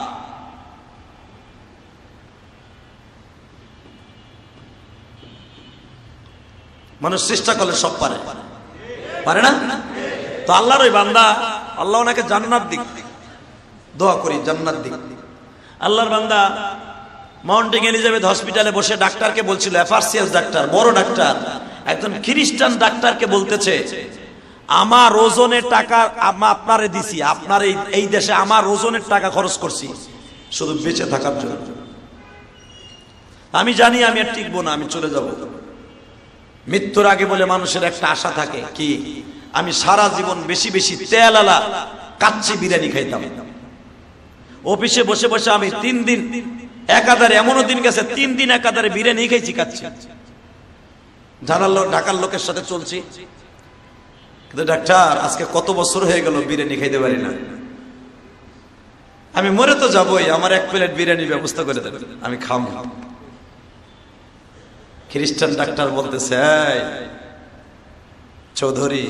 মানুষ চেষ্টা করলে সব পারে না? তো আল্লাহর ওই বান্দা, আল্লাহ ওনাকে জান্নাত দিক, দোয়া করি জান্নাত দিক। আল্লাহর বান্দা মাউন্টেন এলিজাবেথ হসপিটালে বসে ডাক্তারকে বলছিল, এফআরসিএস ডাক্তার, বড় ডাক্তার, একজন খ্রিস্টান ডাক্তারকে বলতেছে, আমার ওজনের টাকা আপনারে দিছি, আপনার এই দেশে আমার ওজনের টাকা খরচ করছি শুধু বেঁচে থাকার জন্য। আমি জানি আমি আর টিকবো না, আমি চলে যাব। মৃত্যুর আগে বলে মানুষের একটা আশা থাকে কি, আমি সারা জীবন বেশি বেশি তেলালা কাচ্চি বিরিয়ানি খাইতাম। অফিসে বসে বসে আমি 3 দিন একাধারে, এমনও দিন গেছে 3 দিন একাধারে বিরিয়ানি খাইছি, কাচ্ছি। ঢাকার লোকের সাথে চলছি, কিন্তু ডাক্তার আজকে কত বছর হয়ে গেল বিরিয়ানি খাইতে পারি না। আমি মরে তো যাবই, আমার 1 প্লেট বিরিয়ানির ব্যবস্থা করে দেবেন, আমি খাবো। খ্রিস্টান ডাক্তার বলতেছে, চৌধুরী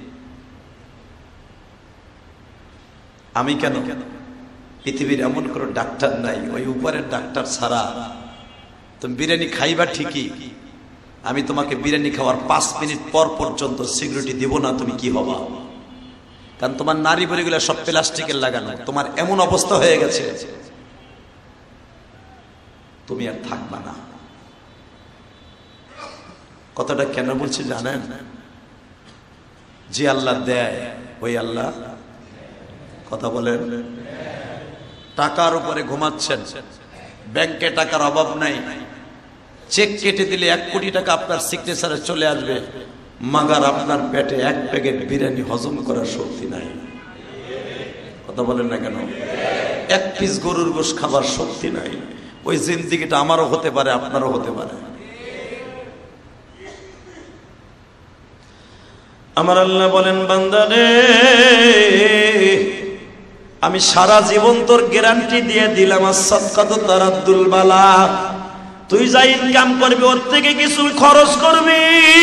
আমি কেন, পৃথিবীর এমন কোন ডাক্তার নাই, ওই উপরের ডাক্তার ছাড়া তুমি বিরিয়ানি খাইবা ঠিকই, আমি তোমাকে বিরিয়ানি খাওয়ার 5 মিনিট পর পর্যন্ত সিকিউরিটি দিব না, তুমি কি হবা? কারণ তোমার নারী বলিগুলো সব প্লাস্টিকের লাগানো, তোমার এমন অবস্থা হয়ে গেছে তুমি আর থাকবা না। কথাটা কেন বলছি জানেন? যে আল্লাহ দেয় ওই আল্লাহ, কথা বলেন, টাকার উপরে ঘুমাচ্ছেন, ব্যাংকে টাকার অভাব নাই, চেক কেটে দিলে 1 কোটি টাকা আপনার সিগনেচারে চলে আসবে, মাগার আপনার পেটে 1 প্যাকেট বিরিয়ানি হজম করার শক্তি নাই। কথা বলেন না কেন? 1 পিস গরুর গোশত খাবার শক্তি নাই। ওই জিন্দেগিটা আমারও হতে পারে, আপনারও হতে পারে। আমার আল্লাহ বলেন, বান্দা রে আমি সারা জীবন তোর গ্যারান্টি দিয়ে দিলাম, as-সাদকাতু তারাদ্দুল বালা, তুই যা ইনকাম করবি ওর থেকে কিছু খরচ করবি,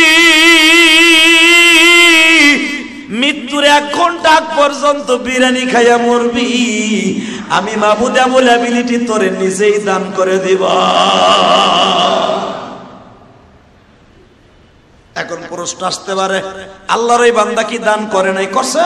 মৃত্যুর 1 ঘন্টা আগ পর্যন্ত বিরিয়ানি খাইয়া মরবি, আমি মাবুদ আমল অ্যাবিলিটি তোরে নিজেই দান করে দিব। এখন প্রশ্ন আসতে পারে, আল্লাহর এই বান্দা কি দান করে নাই? করছে,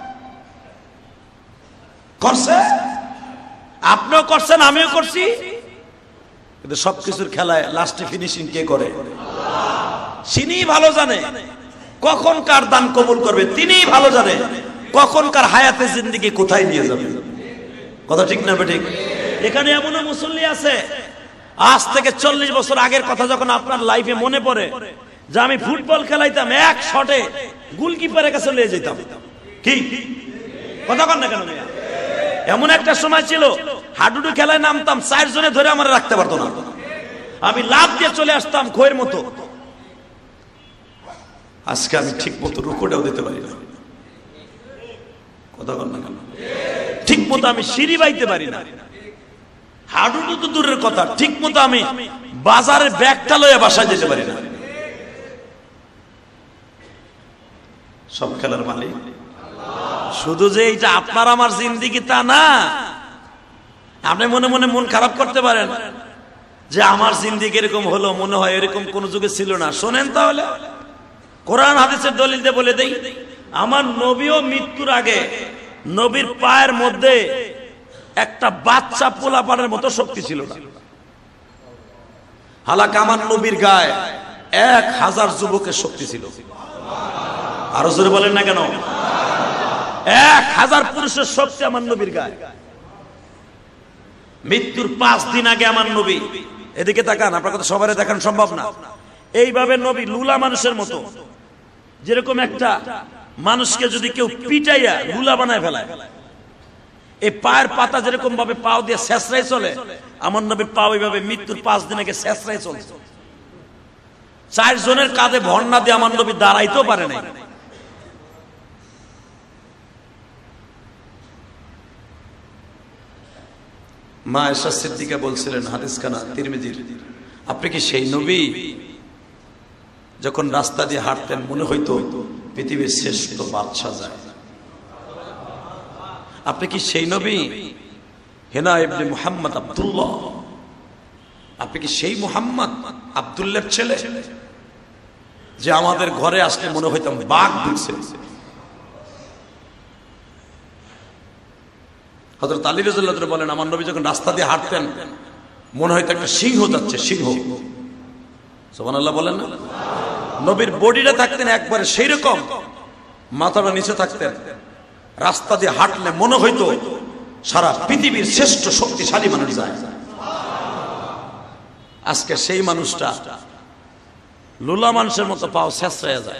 করছে, আপনিও করছেন, আমিও করছি, কিন্তু সবকিছুর খেলায় লাস্টে ফিনিশিং কে করে? তিনিই ভালো জানে কখন কার দান কবুল করবে, তিনিই ভালো জানে কখন কার হায়াতে জিন্দেগি কোথায় নিয়ে যাবে। কথা ঠিক না বেঠিক? এখানে এমন মুসল্লি আছে, আজ থেকে 40 বছর আগের কথা যখন আপনার লাইফে মনে পড়ে যে আমি ফুটবল খেলাইতাম, 1 শটে গোলকিপারের কাছে নিয়ে যেতাম, কি কথা কন না কেন? এমন একটা সময় ছিল হাডুডু খেলায় নামতাম, 4 জনে ধরে আমার রাখতে পারতো না, আমি লাফ দিয়ে চলে আসতাম খোয়ের মতো। আজকে আমি ঠিক মতো রুকুটাও দিতে পারি না, কথা কন না কেন? ঠিক মতো আমি সিঁড়ি বাইতে পারি না, হাডুডু তো দূরের কথা, ঠিক মতো আমি বাজারের ব্যাগটা লয়ে বাসায় যেতে পারি না। সব খেলার মালিক শুধু যে এইটা আপনার আমার জিন্দেগি তা না। আপনি মনে মনে মন খারাপ করতে পারেন যে আমার জিন্দেগি এরকম হলো, মনে হয় এরকম কোন যুগে ছিল না। শোনেন তাহলে, কোরআন হাদিসের দলিল দিয়ে বলে দেই, আমার নবীও মৃত্যুর আগে নবীর পায়ের মধ্যে একটা বাচ্চা পোলাপানের মতো শক্তি ছিল না। হালাকা আমার নবীর গায়ে 1000 যুবকের শক্তি ছিল। আরো জোরে বলেন না কেন? 1000 পুরুষের শক্তি আমার নবীর গায়ে। মৃত্যুর 5 দিন আগে আমার নবী, এদিকে তাকান, আপনার কথা সবাই দেখানো সম্ভব না, এইভাবে নবী লুলা মানুষের মতো, যেরকম একটা মানুষকে যদি কেউ পিটাইয়া লুলা বানায় ফেলায়, এই পায়ের পাতা যেরকম ভাবে পাও দিয়ে শেষরাই চলে, আমার নবীর পা ওইভাবে মৃত্যুর 5 দিন আগে শেষরাই চলে। 4 জনের কাঁধে ভরনা দিয়ে আমার নবী দাঁড়াইতেও পারে নাই। মা আয়েশা সিদ্দিকা বলছিলেন, হাদিস খানা তিরমিজির, আপনি কি সেই নবী যখন রাস্তা দিয়ে হাঁটতেন মনে হইতো পৃথিবীর শ্রেষ্ঠ বাদশা যায়? আপনি কি সেই নবী হেনা ইবনে মুহাম্মদ আব্দুল্লাহ? আপনি কি সেই মুহাম্মদ আব্দুল্লাহর ছেলে যে আমাদের ঘরে আসলে মনে হইতাম বাঘ ঢুকছে? হযরত আলী রাদিয়াল্লাহু তাআলা বলেন, আমার নবী যখন রাস্তা দিয়ে হাঁটতেন মনে হয়তো একটা সিংহ যাচ্ছে, সিংহ। সুবহানাল্লাহ বলেন না? নবীর বডিটা থাকতেন একবারে সেই রকম, মাথাটা নিচে থাকতেন, রাস্তা দিয়ে হাঁটলে মনে হইতো সারা পৃথিবীর শ্রেষ্ঠ শক্তিশালী মানুষ যায়। আজকে সেই মানুষটা লুলা মানুষের মতো পাও শেষরায় যায়।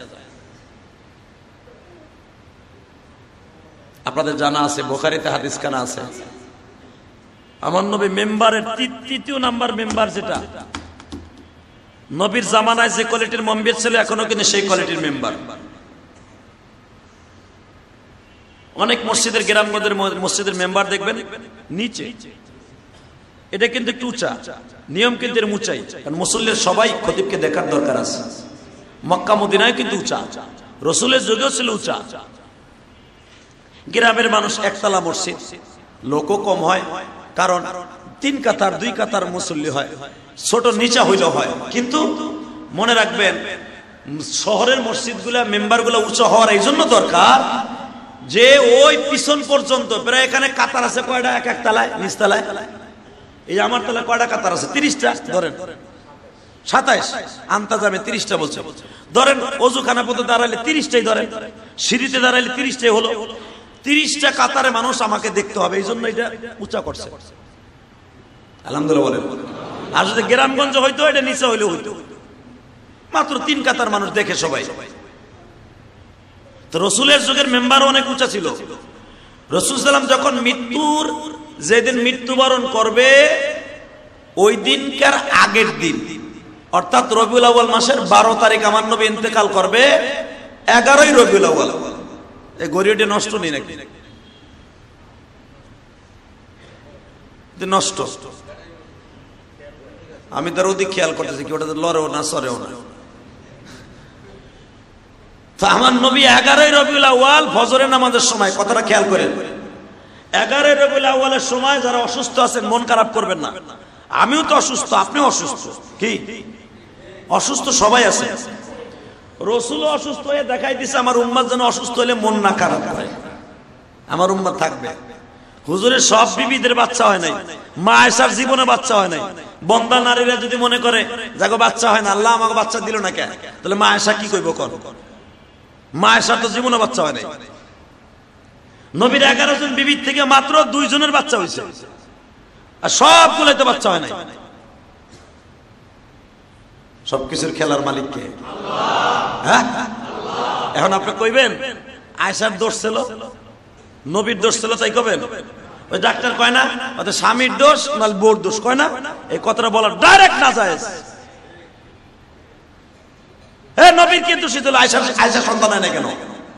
আপনাদের জানা আছে, বুখারীতে হাদিস কানা আছে, আমার নবী মেম্বারের তৃতীয় নাম্বার মেম্বার, যেটা নবীর জামানায় যে কোয়ালিটির মেম্বার ছিল এখনো কিন্তু সেই কোয়ালিটির মেম্বার। অনেক মসজিদের গ্রামগঞ্জের মসজিদের মেম্বার দেখবেন নিচে, এটা কিন্তু একটু উঁচা, নিয়ম কিন্তু এর উঁচাই, কারণ মুসল্লির সবাই খতিবকে দেখার দরকার আছে। মক্কা মদিনায় কিন্তু উঁচা, রসুলের যুগেও ছিল উঁচা। গ্রামের মানুষ একতলা মসজিদ, লোকও কম হয়, কারণ 3 কাতার 2 কাতার মুসল্লি হয়, ছোট নিচা হইলেও হয়। কিন্তু মনে রাখবেন, শহরের মসজিদগুলা মেম্বারগুলা উঁচা হওয়ার এই জন্য দরকার যে ওই পিছন পর্যন্ত প্রায়, এখানে কাতার আছে কয়টা, এক এক তলায়, নিচ তলায়, এই আমার তলায় কয়টা কাতার আছে, 30টা ধরেন, 27 আন্তাজামে 30টা বলছে ধরেন। ওযুখানা পথে দাঁড়াইলে 30টাই ধরেন, সিঁড়িতে দাঁড়াইলে 30টাই হলো। 30টা কাতারে মানুষ আমাকে দেখতে হবে, এই জন্য এটা উঁচা করছে। আলহামদুলিল্লাহ বলেন। আর যদি গ্রামগঞ্জ হইতো এটা নিচে হইলে হইতো, মাত্র 3 কাতার মানুষ দেখে সবাই। তো রসুলের যুগের মেম্বার অনেক উঁচা ছিল। রাসূল সাল্লাম যখন মৃত্যুর যেদিন মৃত্যুবরণ করবে ওই দিনকার আগের দিন, অর্থাৎ রবিউল আউয়াল মাসের 12 তারিখ আমার নবী ইন্তেকাল করবে, 11ই রবিউল আউয়াল। এই গড়িয়াটি নষ্ট নেই নাকি? নষ্ট, আমি তার ওদিক খেয়াল করতেছি কি ওটা লড়েও না সরেও না। তো আমার নবী 11ই রবিউল আউয়াল ফজরের নামাজের সময়, কথাটা খেয়াল করেন, 11ই রবিউল আউয়ালের সময় যারা অসুস্থ আছেন মন খারাপ করবেন না। আমিও তো অসুস্থ, আপনিও অসুস্থ, কি অসুস্থ সবাই আছে। রসুলও অসুস্থ হয়ে দেখাই দিছে আমার উম্মত যেন অসুস্থ হলে মন না খারাপ হয়, আমার উম্মত থাকবে। হুজুরের সব বিবিদের বাচ্চা হয় নাই, মা আয়েশার জীবনে বাচ্চা হয় নাই। বন্দা নারীরা যদি মনে করে যাগো বাচ্চা হয় না, আল্লাহ আমাকে বাচ্চা দিল না কেন, তাহলে মা আয়েশা কি কইব? কর, মা আয়েশার তো জীবনে বাচ্চা হয় নাই। নবীর 11 জন বিবির থেকে মাত্র 2 জনের বাচ্চা হয়েছে, আর সবগুলোই তো বাচ্চা হয় নাই। সবকিছুর খেলার মালিক কে? হ্যাঁ, এখন আপনি কইবেন আয়েশার দোষ ছিল, নবীর দোষ ছিল, তাই কবেন? ওই ডাক্তার কয় না ওদের স্বামীর দোষ নাল বোর দোষ, কয় না? এই কথাটা বলার ডাইরেক্ট না জায়েজ। নবীর কে দোষী ছিল? আয়েশার সন্তান হয় না কেন?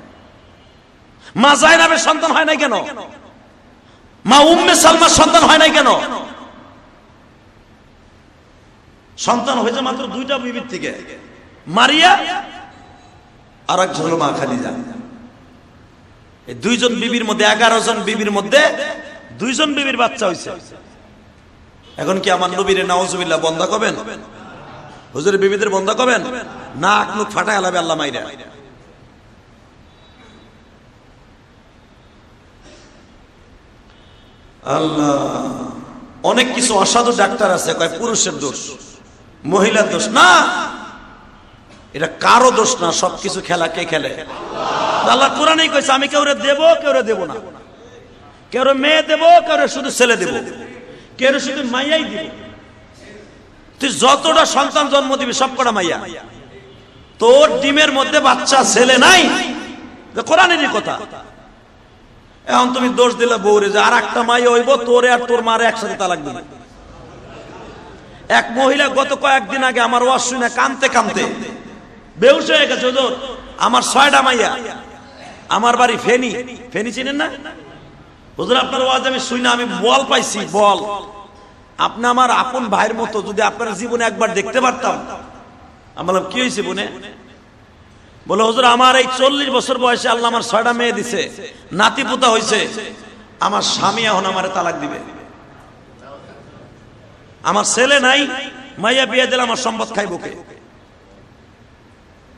মা যায়েনাবের সন্তান হয় নাই কেন? মা উম্মে সালমার সন্তান হয় নাই কেন? সন্তান হয়েছে মাত্র 2টা বিবির থেকে, মারিয়া আর একজন হলো মা খাদিজা। এই 2 জন বিবির মধ্যে, 11 জন বিবির মধ্যে 2 জন বিবির বাচ্চা হয়েছে। এখন কি আমার নবীরে নাউজুবিল্লাহ বন্ধা করবেন? হুজুরের বিবিদের বন্ধা করবেন? নাক মুখ ফাটা গেলাবে আল্লাহ মাইরা। আল্লাহ, অনেক কিছু অসাধু ডাক্তার আছে কয় পুরুষের দোষ, মহিলার দোষ না, এটা কারো দোষ না, সবকিছু খেলা কে খেলে? আল্লাহ কোরআনেই কইছে আমি কেউরে দেব কেউরে দেব না, কেউরে মেয়ে দেব কেউরে শুধু ছেলে দেব, কেউরে শুধু মাইয়াই দিব। তুই যতটা সন্তান জন্ম দিবি সবকটা মাইয়া, তোর ডিমের মধ্যে বাচ্চা ছেলে নাই, কোরআনেরই কথা। এখন তুমি দোষ দিলে বউরে যে আর একটা মাইয়া হইব, তোরে আর তোর মারে একসাথে তালাক দিবে। এক মহিলা গত কয়েকদিন আগে আমার ওয়াজ শুনে কাঁদতে কাঁদতে বেহুশ হয়ে গেছে। হুজুর আমার 6টা মাইয়া, আমার বাড়ি ফেনী, ফেনী চিনেন না? হুজুর আপনার ওয়াজ আমি শুনে আমি বল পাইছি, বল। আপনি আমার আপন ভাইয়ের মতো, যদি আপনার জীবনে একবার দেখতে পারতাম। আমি বললাম কি হয়েছে বোনে? বলে হুজুর আমার এই 40 বছর বয়সে আল্লাহ আমার 6টা মেয়ে দিছে, নাতি পুতা হয়েছে, আমার স্বামী এখন আমার তালাক দিবে। আমার ছেলে নাই, মাইয়া বিয়ে দিলে আমার সম্পদ খাইব কে?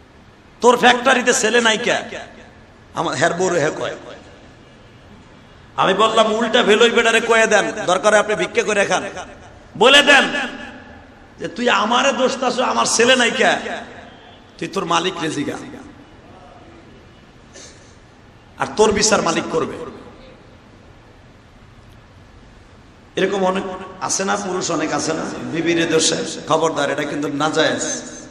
তোর ফ্যাক্টরিতে ছেলে নাই কে? আমার হের বড় হে কয়। আমি বললাম উল্টা ভেলোই বেটারে কয়ে দেন, দরকারে আপনি ভিক্ষা করে খান, বলে দেন যে তুই আমারে দোষ দাস, আমার ছেলে নাই কে, তুই তোর মালিক রেজিগা, আর তোর বিচার মালিক করবে। এরকম অনেক আছে না, পুরুষ অনেক আছে না, বিবির দোষে, খবরদার, এটা কিন্তু নাজায়েজ।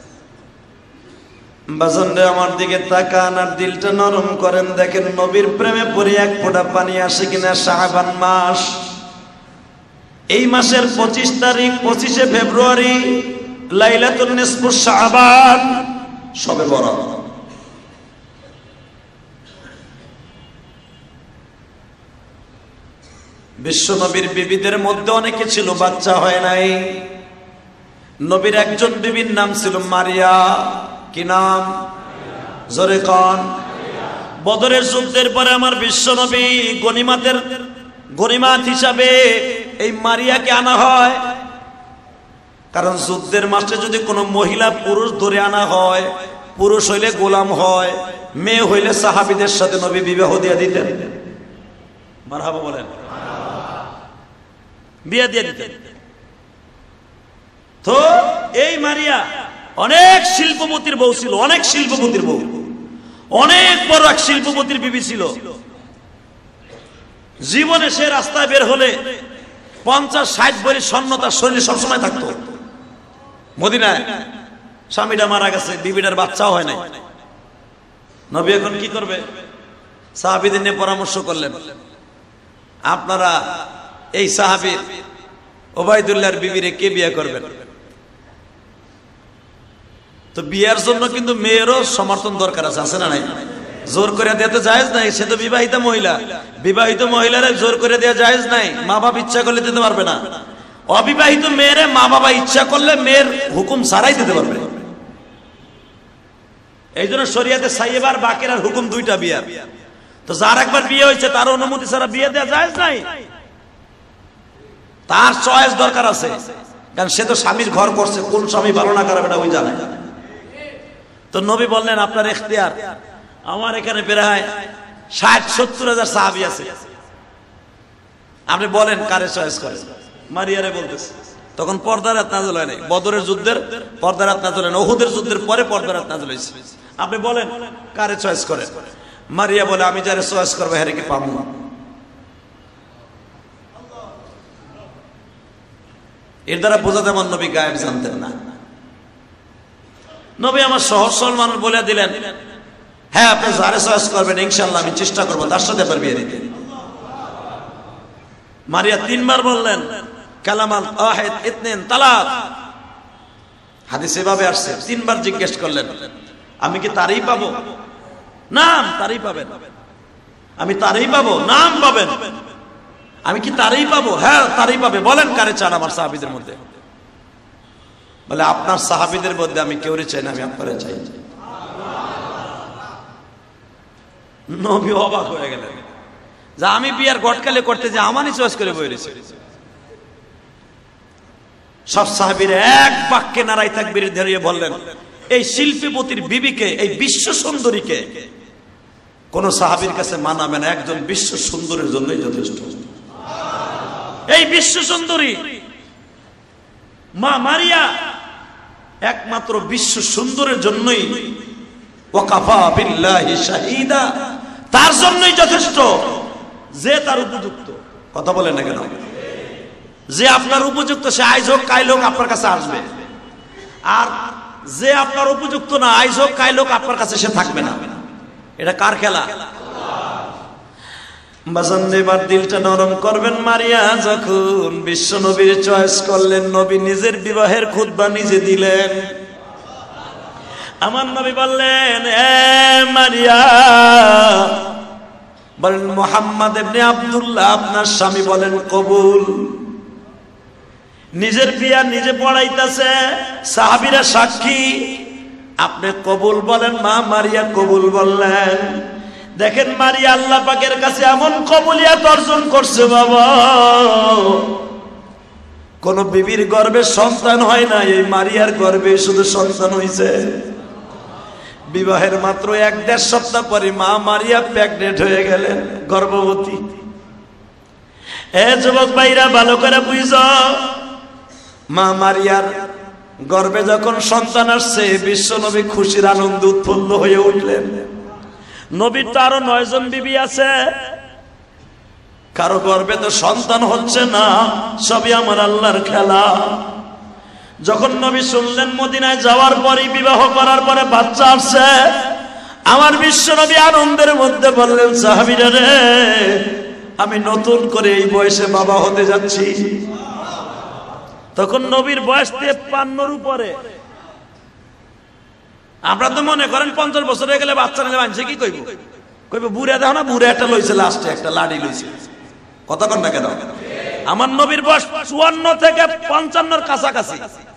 বাজানরে আমার দিকে তাকান আর দিলটা নরম করেন, দেখেন নবীর প্রেমে পড়ে এক ফোঁটা পানি আসে কিনা। শাবান মাস, এই মাসের 25 তারিখ, 25শে ফেব্রুয়ারি, লাইলাতুন নিসফুশ শাবান, শবে বরাত। বিশ্ব নবীর বিবিদের মধ্যে অনেকে ছিল বাচ্চা হয় নাই। নবীর একজন বিবির নাম ছিল মারিয়া। কি নাম? জোরে কোন? বদরের যুদ্ধের পরে আমার বিশ্ব নবী গনিমাত হিসাবে এই মারিয়াকে আনা হয়। কারণ যুদ্ধের মাঠে যদি কোনো মহিলা পুরুষ ধরে আনা হয়, পুরুষ হইলে গোলাম হয়, মেয়ে হইলে সাহাবীদের সাথে নবী বিবাহ দিয়ে দিতেন। মারহাবা বলেন, বিয়ে দিয়ে দিতেন। তো এই মারিয়া অনেক শিল্পপতির বউ ছিল, অনেক শিল্পপতির বউ, অনেক বড় এক শিল্পপতির বিবি ছিল। জীবনে সে রাস্তায় বের হলে 50-60 ভরি স্বর্ণ তার শরীরে সবসময় থাকতো। মদিনায় স্বামীটা মারা গেছে, বিবিটার বাচ্চাও হয় নাই। নবী এখন কি করবে? সাহাবীদের নিয়ে পরামর্শ করলেন, আপনারা এই সাহাবী ওবাইদুল্লাহর বিবিরে কে বিয়ে করবেন? তো বিয়ের জন্য কিন্তু মেয়েরও সমর্থন দরকার আছে, আছে না নাই? জোর করে দিতে জায়েজ নাই, সে তো বিবাহিতা মহিলা। বিবাহিত মহিলারা জোর করে দেওয়া জায়েজ নাই, মা বাবা ইচ্ছা করলে দিতে পারবে না। অবিবাহিত মেয়েরে মা বাবা ইচ্ছা করলে মেয়ের হুকুম ছাড়াই দিতে পারবে। এই জন্য শরিয়াতে সাইয়েবার বাকিরার হুকুম দুইটা বিয়ে। তো যার একবার বিয়ে হয়েছে তার অনুমতি ছাড়া বিয়ে দেওয়া জায়েজ নাই, তার চয়েস দরকার আছে। কারণ সে তো স্বামীর ঘর করছে, কোন স্বামী ভালো না খারাপ এটা ওই জানে। তো নবী বললেন আপনার ইখতিয়ার। আমার এখানে প্রায় 60-70 হাজার সাহাবী আছে, আপনি বলেন কারে চয়েস করেন। মারিয়ারে বলতেছে। তখন পর্দার রাত নাযিল হয় নাই, বদরের যুদ্ধের পর্দার রাত নাযিল হয় নাই, উহুদের যুদ্ধের পরে পর্দার রাত নাযিল হয়েছে। আপনি বলেন কারে চয়েস করেন। মারিয়া বলে আমি যারে চয়েস করবো হ্যারে কি পাবো না। এর দ্বারা বোঝা যেমন নবী গায়েব জানতেন না। নবী আমার সহজ সরল মানুষ বলে দিলেন, হ্যাঁ আপনি যারে চয়েস করবেন ইনশাআল্লাহ আমি চেষ্টা করবো তার সাথে আপনার বিয়ে দিতে। মারিয়া 3 বার বললেন কালামান ওয়াহিদ ইতনিন তালাক, হাদিসে এভাবে আসছে। 3 বার জিজ্ঞেস করলেন আমি কি তারই পাবো? নাম, তারই পাবেন। আমি তারই পাবো? নাম পাবেন। আমি কি তারই পাবো? হ্যাঁ তারই পাবে। বলেন কারে চান আমার সাহাবীদের মধ্যে? বলে আপনার সাহাবীদের মধ্যে আমি কেউরে চাই না, আমি আপনারে চাই। নবী অবাক হয়ে গেলেন যে আমি বিয়ার গটকালে করতে যে আমারই চয়েস করে বইরেছে। সব সাহাবীরা এক বাক্যে নারায়ে তাকবীর ধরিয়ে বললেন এই শিল্পীপতির বিবিকে, এই বিশ্ব সুন্দরীকে কোন সাহাবীর কাছে মানাবে না, একজন বিশ্ব সুন্দরীর জন্যই যথেষ্ট। এই বিশ্ব সুন্দরী মা মারিয়া একমাত্র বিশ্ব সুন্দরের জন্যই, ওয়াকাফা বিল্লাহি শাহিদা, তার জন্যই যথেষ্ট যে তার উপযুক্ত। কথা বলেন না কেন? যে আপনার উপযুক্ত সে আইজ হোক কাইল হোক আপনার কাছে আসবে, আর যে আপনার উপযুক্ত না আইজ হোক কাইল হোক আপনার কাছে সে থাকবে না। এটা কার খেলা? বাজান এবার দিলটা নরম করবেন। মারিয়া যখন বিশ্ব নবীর চয়েস করলেন, নবী নিজের বিবাহের খুতবা নিজে দিলেন। আমার নবী বললেন এ মারিয়া, বলেন মুহাম্মদ ইবনে আব্দুল্লাহ আপনার স্বামী, বলেন কবুল। নিজের বিয়া নিজে পড়াইতেছে, সাহাবীরা সাক্ষী, আপনি কবুল বলেন। মা মারিয়া কবুল বললেন। দেখেন মারিয়া আল্লাহ পাকের কাছে এমন কবুলিয়াত অর্জন করছে বাবা, কোন বিবির গর্ভে সন্তান হয় না, এই মারিয়ার গর্ভে শুধু সন্তান হয়েছে। বিবাহের মাত্র 1-1.5 সপ্তাহ পরে মা মারিয়া প্রেগনেন্ট হয়ে গেলেন, গর্ভবতী। এ যুবক ভাইরা ভালো করে বুঝো, মা মারিয়ার গর্ভে যখন সন্তান আসছে বিশ্ব নবী খুশির আনন্দ উৎফুল্ল হয়ে উঠলেন। নবীর তো আরো 9 জন বিবি আছে, কারো গর্ভে তো সন্তান হচ্ছে না, সবই আমার আল্লাহর খেলা। যখন নবী শুনলেন মদিনায় যাওয়ার পরে, বিবাহ করার পরে বাচ্চা আসছে, আমার বিশ্ব নবী আনন্দের মধ্যে বললেন, সাহাবীরা রে, আমি নতুন করে এই বয়সে বাবা হতে যাচ্ছি। তখন নবীর বয়স 53 উপরে। আমরা তো মনে করেন 50 বছর হয়ে গেলে বাচ্চা নিলে মানছে কি কইব, কইব বুড়া দেখো না, বুড়া একটা লইছে, লাস্টে একটা লাড়ি লইছে। কথা কন না কেন? আমার নবীর বয়স 54 থেকে 55-র কাছাকাছি।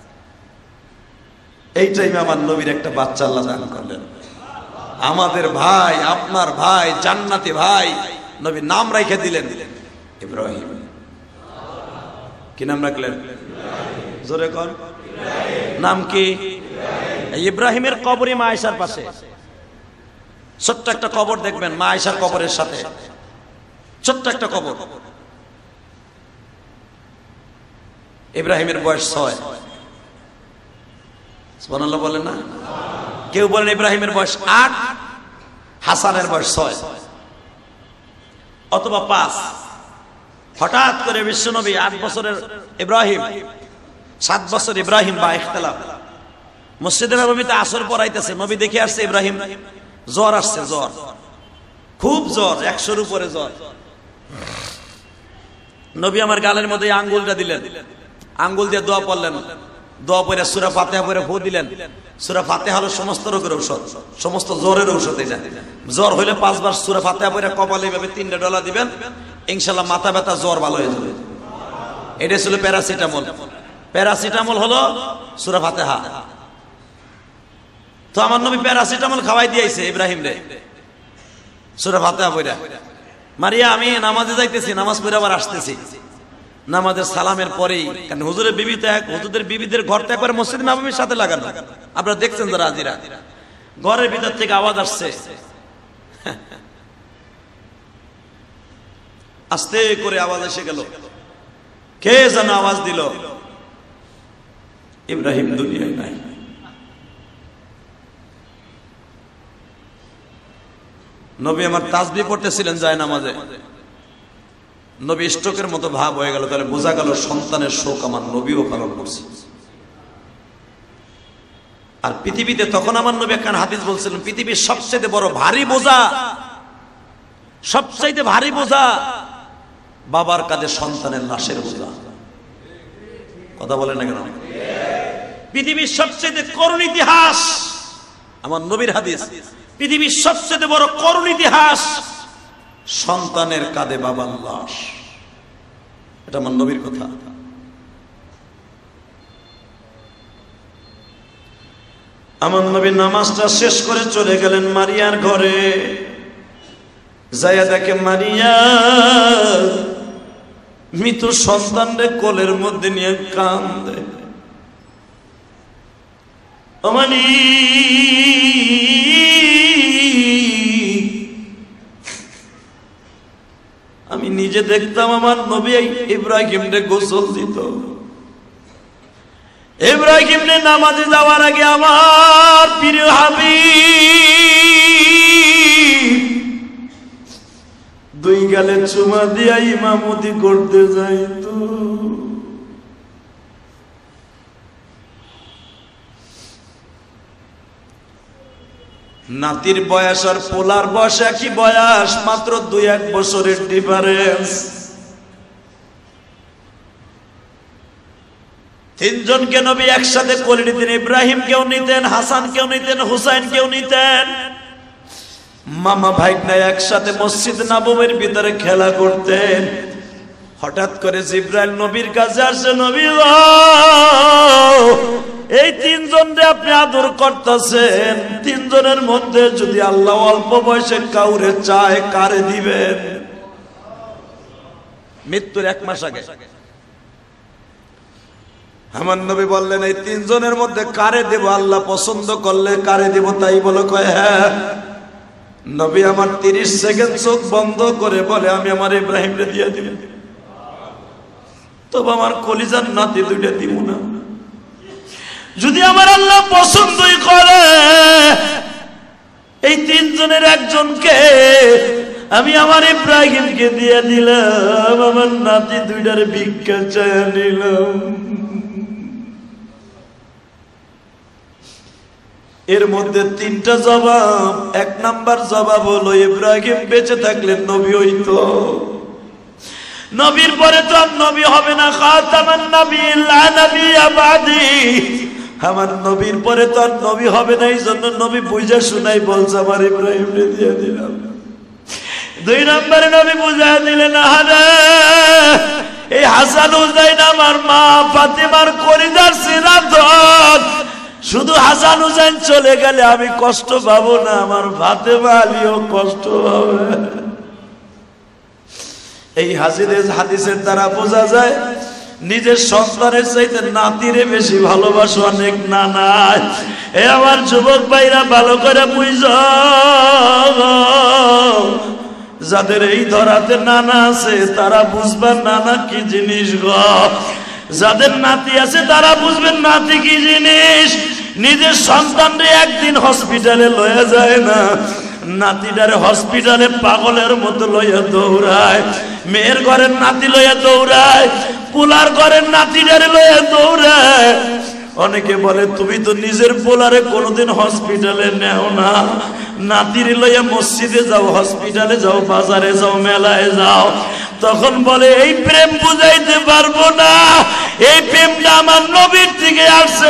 এই টাইমে আমার নবীর একটা বাচ্চা আল্লাহ দান করলেন। আমাদের ভাই, আপনার ভাই, জান্নাতি ভাই, নবী নাম রেখে দিলেন ইব্রাহিম। কি নাম রাখলেন? জোরে কর। নাম কি? ইব্রাহিমের কবরই মা আয়েশার পাশে। ছোট্ট একটা কবর দেখবেন মা আয়েশার কবরের সাথে, ছোট্ট একটা কবর। ইব্রাহিমের বয়স 6। সুবহানাল্লাহ বলেন না? কেউ বলেন ইব্রাহিমের বয়স 8, হাসানের বয়স 6 অথবা 5। হঠাৎ করে বিশ্বনবী 8 বছরের ইব্রাহিম, 7 বছর ইব্রাহিম বা ইখতিলাফ, মসজিদে নববীতে আসর পড়াইতেছে, নবী দেখে আসছে ইব্রাহিম জ্বর আসছে, জ্বর, খুব জ্বর, 100-র উপরে জ্বর। নবী আমার গালের মধ্যে আঙ্গুলটা দিলেন, আঙ্গুল দিয়ে দোয়া পড়লেন, দোয়া পড়ে সূরা ফাতিহা পড়ে ফু দিলেন। সূরা ফাতিহা হলো সমস্ত রোগের ঔষধ, সমস্ত জ্বরের ঔষধ। এটা জ্বর হইলে 5 বার সূরা ফাতিহা পড়ে কপালে এভাবে 3টা ডলা দিবেন, ইনশাআল্লাহ মাথা ব্যথা জ্বর ভালো হয়ে যাবে। এটা ছিল প্যারাসিটামল। প্যারাসিটামল হলো সূরা ফাতিহা। তো আমার নবী প্যারাসিটামল খাওয়াই দিয়েছে ইব্রাহিম রে সূরা ফাতিহা পড়ে। মারিয়া, আমি নামাজে যাইতেছি, নামাজ পড়ে আবার আসতেছি, নামাজের সালামের পরেই, কারণ হুজুরের বিবি তো এক, হুজুরের বিবিদের ঘর তো একবার মসজিদ নববীর সাথে লাগানো, আপনারা দেখছেন যারা আজিরা, ঘরের ভিতর থেকে আওয়াজ আসছে, আস্তে করে আওয়াজ এসে গেল। কে যেন আওয়াজ দিল, ইব্রাহিম দুনিয়ায় নাই। নবী আমার তাসবিহ পড়তেছিলেন যায় নামাজে, নবী স্ট্রোকের মতো ভাব হয়ে গেল। তাহলে বোঝা গেল সন্তানের শোক আমার নবীও পালন করছে। আর পৃথিবীতে তখন আমার নবী একখান হাদিস বলছিলেন, পৃথিবীর সবচেয়ে বড় ভারী বোঝা, সবচাইতে ভারী বোঝা বাবার কাঁধে সন্তানের লাশের বোঝা। কথা বলেন না কেন? পৃথিবীর সবচেয়ে করুণ ইতিহাস, আমার নবীর হাদিস, পৃথিবীর সবচেয়ে বড় করুণ ইতিহাস সন্তানের কাঁধে বাবার লাশ। এটা আমার নবীর কথা। আমার নবী নামাজটা শেষ করে চলে গেলেন মারিয়ার ঘরে। যাইয়া দেখে মারিয়া মৃত সন্তানরে কোলের মধ্যে নিয়ে কান্দে। আমি নিজে দেখতাম আমার নবী ইব্রাহিমরে গোসল দিত। ইব্রাহিমরে নামাজে যাওয়ার আগে আমার প্রিয় হাবিব 2 গালে চুমা দিয়া ইমামতি করতে যাইত। নাতির বয়স আর পোলার বয়স একই বয়স, মাত্র 2-1 বছরের ডিফারেন্স। 3 জনকে নবী একসাথে কোলে নিতেন। ইব্রাহিম কেউ নিতেন, হাসান কেউ নিতেন, হুসাইন কেউ নিতেন। মামা ভাইগনা একসাথে মসজিদ নববীর ভিতরে খেলা করতেন। হঠাৎ করে জিবরাইল নবীর কাছে আসে, নবী এই 3 জনরে আপনি আদর করতেছেন, 3 জনের মধ্যে যদি আল্লাহ অল্প বয়সে কাউরে চায় কারে দিবেন? মৃত্যুর 1 মাস আগে আমার নবী বললেন, এই 3 জনের মধ্যে কারে দেব? আল্লাহ পছন্দ করলে কারে দেব তাই বলো। কয় হ্যাঁ। নবী আমার 30 সেকেন্ড চোখ বন্ধ করে বলে, আমি আমার ইব্রাহিমরে দিয়ে দিব। তবে আমার কলিজার নাতি দুইটা দিব না। যদি আমার আল্লাহ পছন্দই করে এই তিনজনের একজনকে আমি আমার ইব্রাহিমকে দিয়ে দিলাম, আমার নাতি দুইটার ভিক্ষা চায়া নিলাম। এর মধ্যে তিনটা জবাব। এক নাম্বার জবাব হলো ইব্রাহিম বেঁচে থাকলে নবী হইতো, নবীর পরে তো আর নবী হবে না। খাতামান নবিয়্যিন লা নাবিয়্যা বাদি, আমার নবীর পরে তো আর নবী হবে না, এই জন্য নবী বুঝা শুনাই বলছে আমার ইব্রাহিমকে দিয়ে দিলাম। দুই নম্বরে নবী বুঝা দিলেন, আরে এই হাসান হুসাইন আমার মা ফাতেমার কলিজার সিরাদত, শুধু হাসান হুসাইন চলে গেলে আমি কষ্ট পাবো না, আমার ফাতেমা আলীও কষ্ট পাবে। এই হাদিসের দ্বারা বোঝা যায় নিজের সন্তানের চাইতে নাতিরে বেশি ভালোবাসা অনেক নানায়। এ আমার যুবক ভাইরা ভালো করে বুঝো, যাদের এই ধরাতে নানা আছে তারা বুঝবেন নানা কি জিনিস গো। যাদের নাতি আছে তারা বুঝবেন নাতি কি জিনিস। নিজের সন্তানরে একদিন হসপিটালে লয়ে যায় না, নাতিটারে হসপিটালে পাগলের মতো লইয়া দৌড়ায়। মেয়ের ঘরের নাতি লইয়া দৌড়ায়, পোলার ঘরের নাতিটারে লইয়া দৌড়ায়। অনেকে বলে তুমি তো নিজের পোলারে কোনোদিন হসপিটালে নেও না, নাতিরে লইয়া মসজিদে যাও, হসপিটালে যাও, বাজারে যাও, মেলায় যাও। তখন বলে এই প্রেম বুঝাইতে পারবো না, এই প্রেমটা আমার নবীর থেকে আসছে।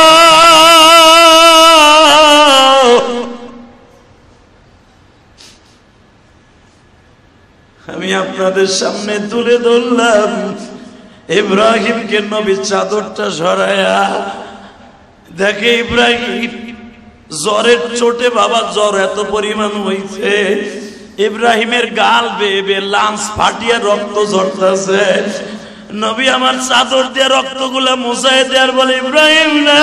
আমি আপনাদের সামনে তুলে ধরলাম ইব্রাহিমকে। নবী চাদরটা সরায়া দেখে ইব্রাহিম জ্বরের চোটে, বাবা জ্বর এত পরিমাণ হয়েছে, ইব্রাহিমের গাল বেয়ে বেয়ে লাঞ্চ ফাটিয়া রক্ত ঝরতেছে। নবী আমার চাদর দিয়ে রক্তগুলা মুছাই দেয়ার বলে, ইব্রাহিম না,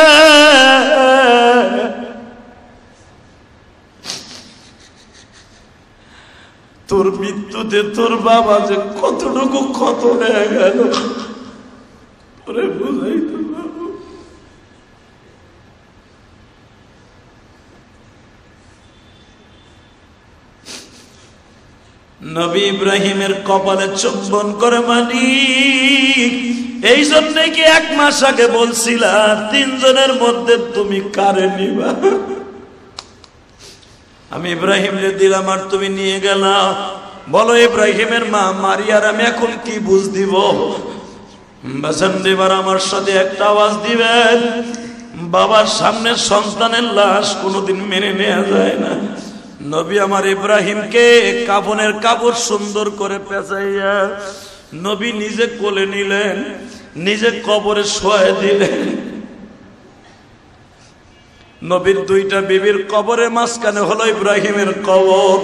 তোর মৃত্যুতে তোর বাবা যে কতটুকু ক্ষত হয়ে গেল তোরে বুঝাইতে পারবো। নবী ইব্রাহিমের কপালে চুম্বন করে মালিক, এই জন্য কি 1 মাস আগে বলছিলা তিনজনের মধ্যে তুমি কারে নিবা? আমি ইব্রাহিমরে দিলাম আর তুমি নিয়ে গেলা। বলো ইব্রাহিমের মা মারিয়ার আমি এখন কি বুঝ দিব? বাজান এবার আমার সাথে একটা আওয়াজ দিবেন। বাবার সামনে সন্তানের লাশ কোনোদিন মেনে নেওয়া যায় না। নবী আমার ইব্রাহিমকে কাফনের কাপড় সুন্দর করে পেঁচাইয়া নবী নিজে কোলে নিলেন, নিজে কবরে শোয়া দিলেন। নবীর 2টা বিবির কবরের মাঝখানে হলো ইব্রাহিমের কবর।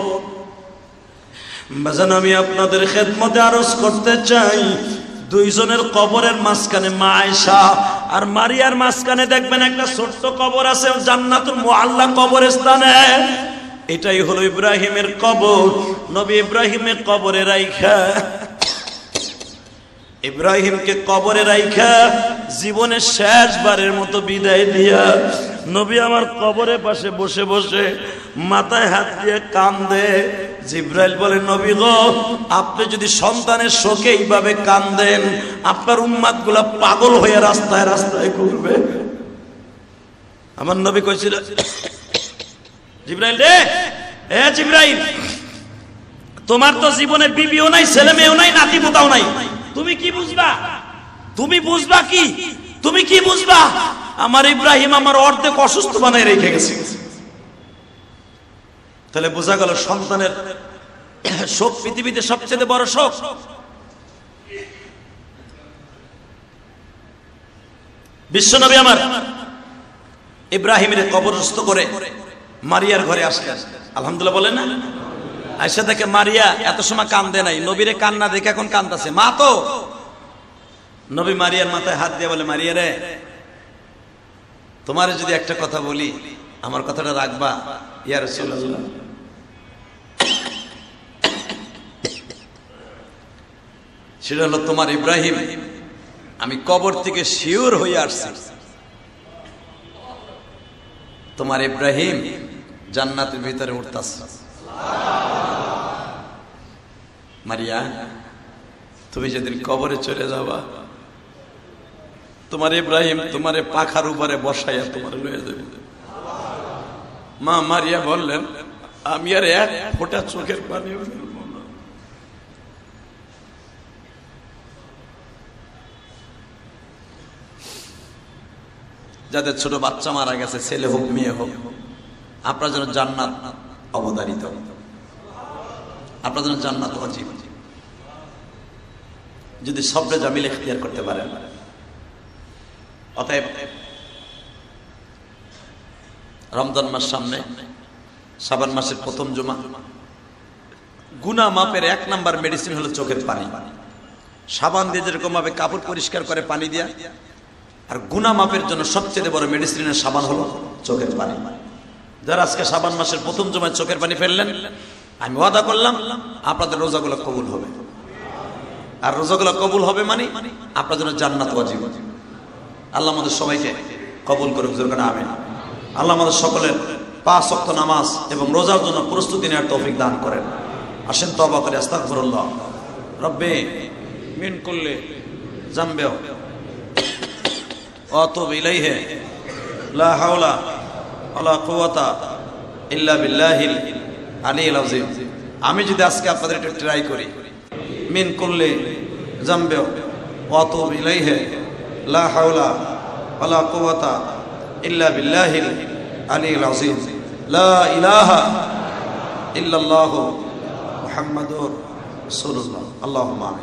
বাজান আমি আপনাদের খেদমতে আরজ করতে চাই, 2 জনের কবরের মাঝখানে মা আয়েশা আর মারিয়ার মাঝখানে দেখবেন একটা ছোট্ট কবর আছে, জান্নাতুল মুআল্লা কবরস্থানে। এটাই হলো ইব্রাহিমের কবর। নবী ইব্রাহিমের কবরে রাইখা, ইব্রাহিমকে কবরে রাইখা জীবনের শেষবারের মতো বিদায় দিয়া নবী আমার কবরের পাশে বসে বসে মাথায় হাত দিয়ে কান্দে। জিব্রাইল বলে, নবী গো, আপনি যদি সন্তানের শোকে এইভাবে কান্দেন আপনার উম্মাতগুলা পাগল হয়ে রাস্তায় রাস্তায় ঘুরবে। আমার নবী কইছিল, জিব্রাইল রে, এ জিব্রাইল, তোমার তো জীবনে বিবিও নাই, ছেলে মেয়েও নাই, নাতি পোতাও নাই, তুমি কি বুঝবা? তুমি বুঝবা কি? তুমি কি বুঝবা? আমার ইব্রাহিম আমার অর্ধেক অসুস্থ বানায় রেখে গেছে। তাহলে বোঝা গেল সন্তানের শোক পৃথিবীতে সবচেয়ে বড় শোক। বিশ্বনবী আমার ইব্রাহিমের কবরস্থ করে মারিয়ার ঘরে আসলেন। আলহামদুলিল্লাহ বলেন না? আয়েশা দেখে মারিয়া এত সময় কান্দে নাই, নবীরে কান্না দেখে এখন কান্দাছে। মা তো নবী মারিয়ার মাথায় হাত দিয়ে বলে, মারিয়া রে, তোমার যদি একটা কথা বলি আমার কথাটা রাখবা? ইয়া রাসূলুল্লাহ। সেটা হলো তোমার ইব্রাহিম আমি কবর থেকে শিওর হয়ে আসছি তোমার ইব্রাহিম জান্নাতের ভিতরে উঠতাছে। মারিয়া, তুমি যেদিন কবরে চলে যাবা, তোমার ইব্রাহিম তোমারে পাখার উপরে বসাইয়া তোমার লয়ে যাবে। মা মারিয়া বললেন, আমি আর এক ফোঁটা চোখের পানি ফেলবো না। যাদের ছোট বাচ্চা মারা গেছে, ছেলে হোক মেয়ে হোক, আপনার জন্য জান্নাত অবধারিত, আপনার জন্য জান্নাত ওয়াজিব, যদি সবরে জামিল ইখতিয়ার করতে পারেন। অতএব রমজান মাস সামনে, শাবান মাসের প্রথম জুমা, গুনাহ মাপের 1 নাম্বার মেডিসিন হলো চোখের পানি। সাবান দিয়ে যেরকম ভাবে কাপড় পরিষ্কার করে পানি দিয়া, আর গুনাহ মাপের জন্য সবচেয়ে বড় মেডিসিনের সাবান হলো চোখের পানি। যারা আজকে শাবান মাসের প্রথম জুমায় চোখের পানি ফেললেন, আমি ওয়াদা করলাম আপনাদের রোজাগুলো কবুল হবে। আর রোজাগুলো কবুল হবে মানে আপনার জন্য জান্নাত ওয়াজিব। আল্লাহ আমাদের সবাইকে কবুল করুক, জোরে করে আমিন। আল্লাহ আমাদের সকলের 5 ওয়াক্ত নামাজ এবং রোজার জন্য প্রস্তুতি নেওয়ার তৌফিক দান করেন। আসেন তওবা করে আস্তাগফিরুল্লাহ রব্বি মিন কুল্লি যামবি ওয়া আতুবু ইলাইহি লা হাওলা ওয়ালা কুওয়াতা ইল্লা বিল্লাহিল আলিয়্যিল আযীম। আমি যদি আজকে আপনাদের একটু ট্রাই করি, মিন কুল্লি যামবি ওয়া আতুবু ইলাইহি লা হাওলা ওয়ালা কুওয়াতা ইল্লা বিল্লাহিল আলিয়্যিল আযীম, লা ইলাহা ইল্লাল্লাহ মুহাম্মাদুর রাসূলুল্লাহ। আল্লাহুম্মা আমিন।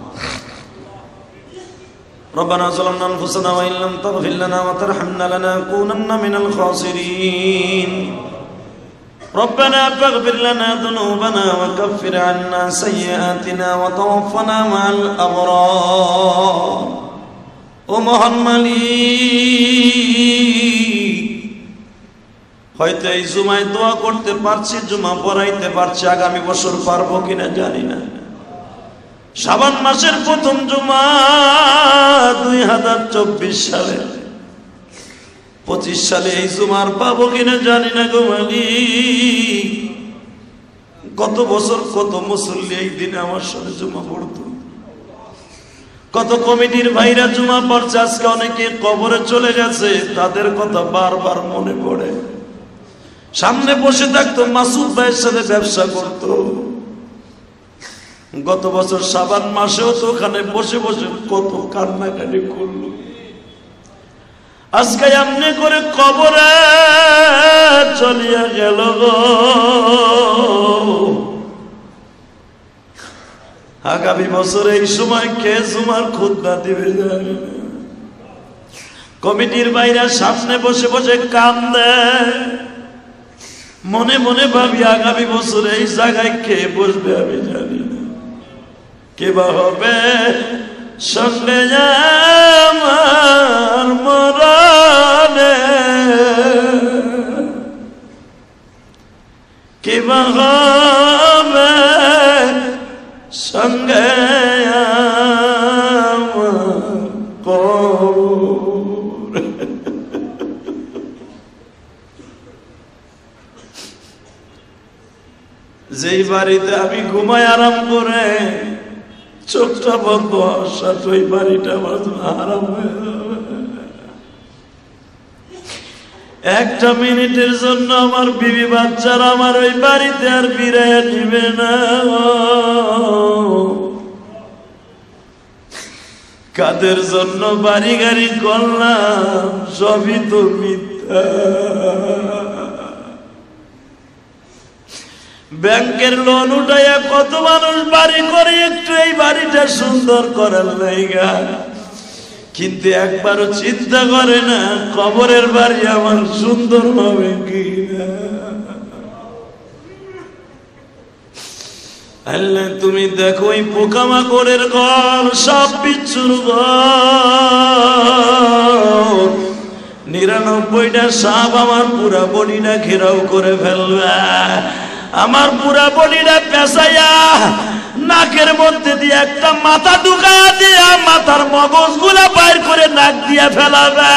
ربنا ظلمنا أنفسنا وإن لم تغفر لنا وترحمنا لنكونن من الخاسرين. ربنا فاغفر لنا ذنوبنا وكفر عنا سيئاتنا وتوفنا مع الأبرار. ও মহান মালিক, হয়তো এই জুমায় দোয়া করতে পারছি, জুমা পড়াইতে পারছি, আগামী বছর পারবো কিনা জানি না। শাবান মাসের প্রথম জুমা 2024 সালে, 25 সালে এই জুমার পাবো কিনা জানি না গো মালিক। কত বছর কত মুসল্লি এই দিনে আমার সাথে জুমা পড়তো, কত কমিটির ভাইরা জুমা পড়ছে, আজকে অনেকে কবরে চলে গেছে, তাদের কথা বারবার মনে পড়ে। সামনে বসে থাকতো, মাসুদ ভাইয়ের সাথে ব্যবসা করতো, গত বছর শাবান মাসেও তো ওখানে বসে বসে কত কান্নাকাটি করলো। আজকে এমনি করে কবরে চলিয়া গেল গো। আগামী বছর এই সময় কে জুমার খুতবা দিবে জানি না। কমিটির বাইরে সামনে বসে বসে কান্দে, মনে মনে ভাবি আগামী বছর এই জায়গায় কে বসবে আমি জানি না। কে বা হবে সঙ্গে আমার মরণে, কে বা হবে সঙ্গে আমার কবর। যেই বাড়িতে আমি ঘুমাই আরাম করে, চোখটা বন্ধ হওয়ার সাথে ওই বাড়িটা আমার আরাম হয়ে যাবে। একটা মিনিটের জন্য আমার বিবি বাচ্চারা আমার ওই বাড়িতে আর ফিরাইয়া দিবে না। কাদের জন্য বাড়ি গাড়ি করলাম, সবই তো মিথ্যা। ব্যাংকের লোন উঠাইয়া কত মানুষ বাড়ি করে একটু এই বাড়িটা সুন্দর করার লাইগা, কিন্তু একবারও চিন্তা করে না কবরের বাড়ি আমার সুন্দর হবে কি না। আল্লাহ তুমি দেখো, ওই পোকামাকড়ের ঘর, সব বিচ্ছুর ঘর, 99টা সাপ আমার পুরা বডিটা ঘেরাও করে ফেলবে, আমার পুরা বডিটা পেঁচাইয়া নাকের মধ্যে দিয়ে একটা মাথা ঢুকায়া দিয়া মাথার মগজগুলা বাইর করে নাক দিয়া ফেলাবে।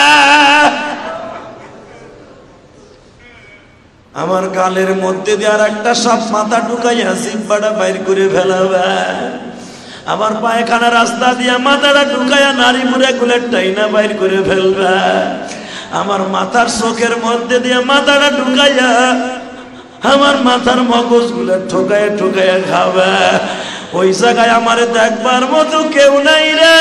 আমার গালের মধ্যে দিয়ে আর একটা সাপ মাথা ঢুকাইয়া জিহ্বাটা বাইর করে ফেলাবে। আমার পায়খানা রাস্তা দিয়া মাথাটা ঢুকাইয়া নারী মুড়ে গুলের টাইনা বাইর করে ফেলবে। আমার মাথার চোখের মধ্যে দিয়ে মাথাটা ঢুকাইয়া আমার মাথার মগজ গুলো ঠোকাইয়া ঠোকাইয়া খাবে। ওই জায়গায় আমারে দেখবার মতো কেউ নাই রে,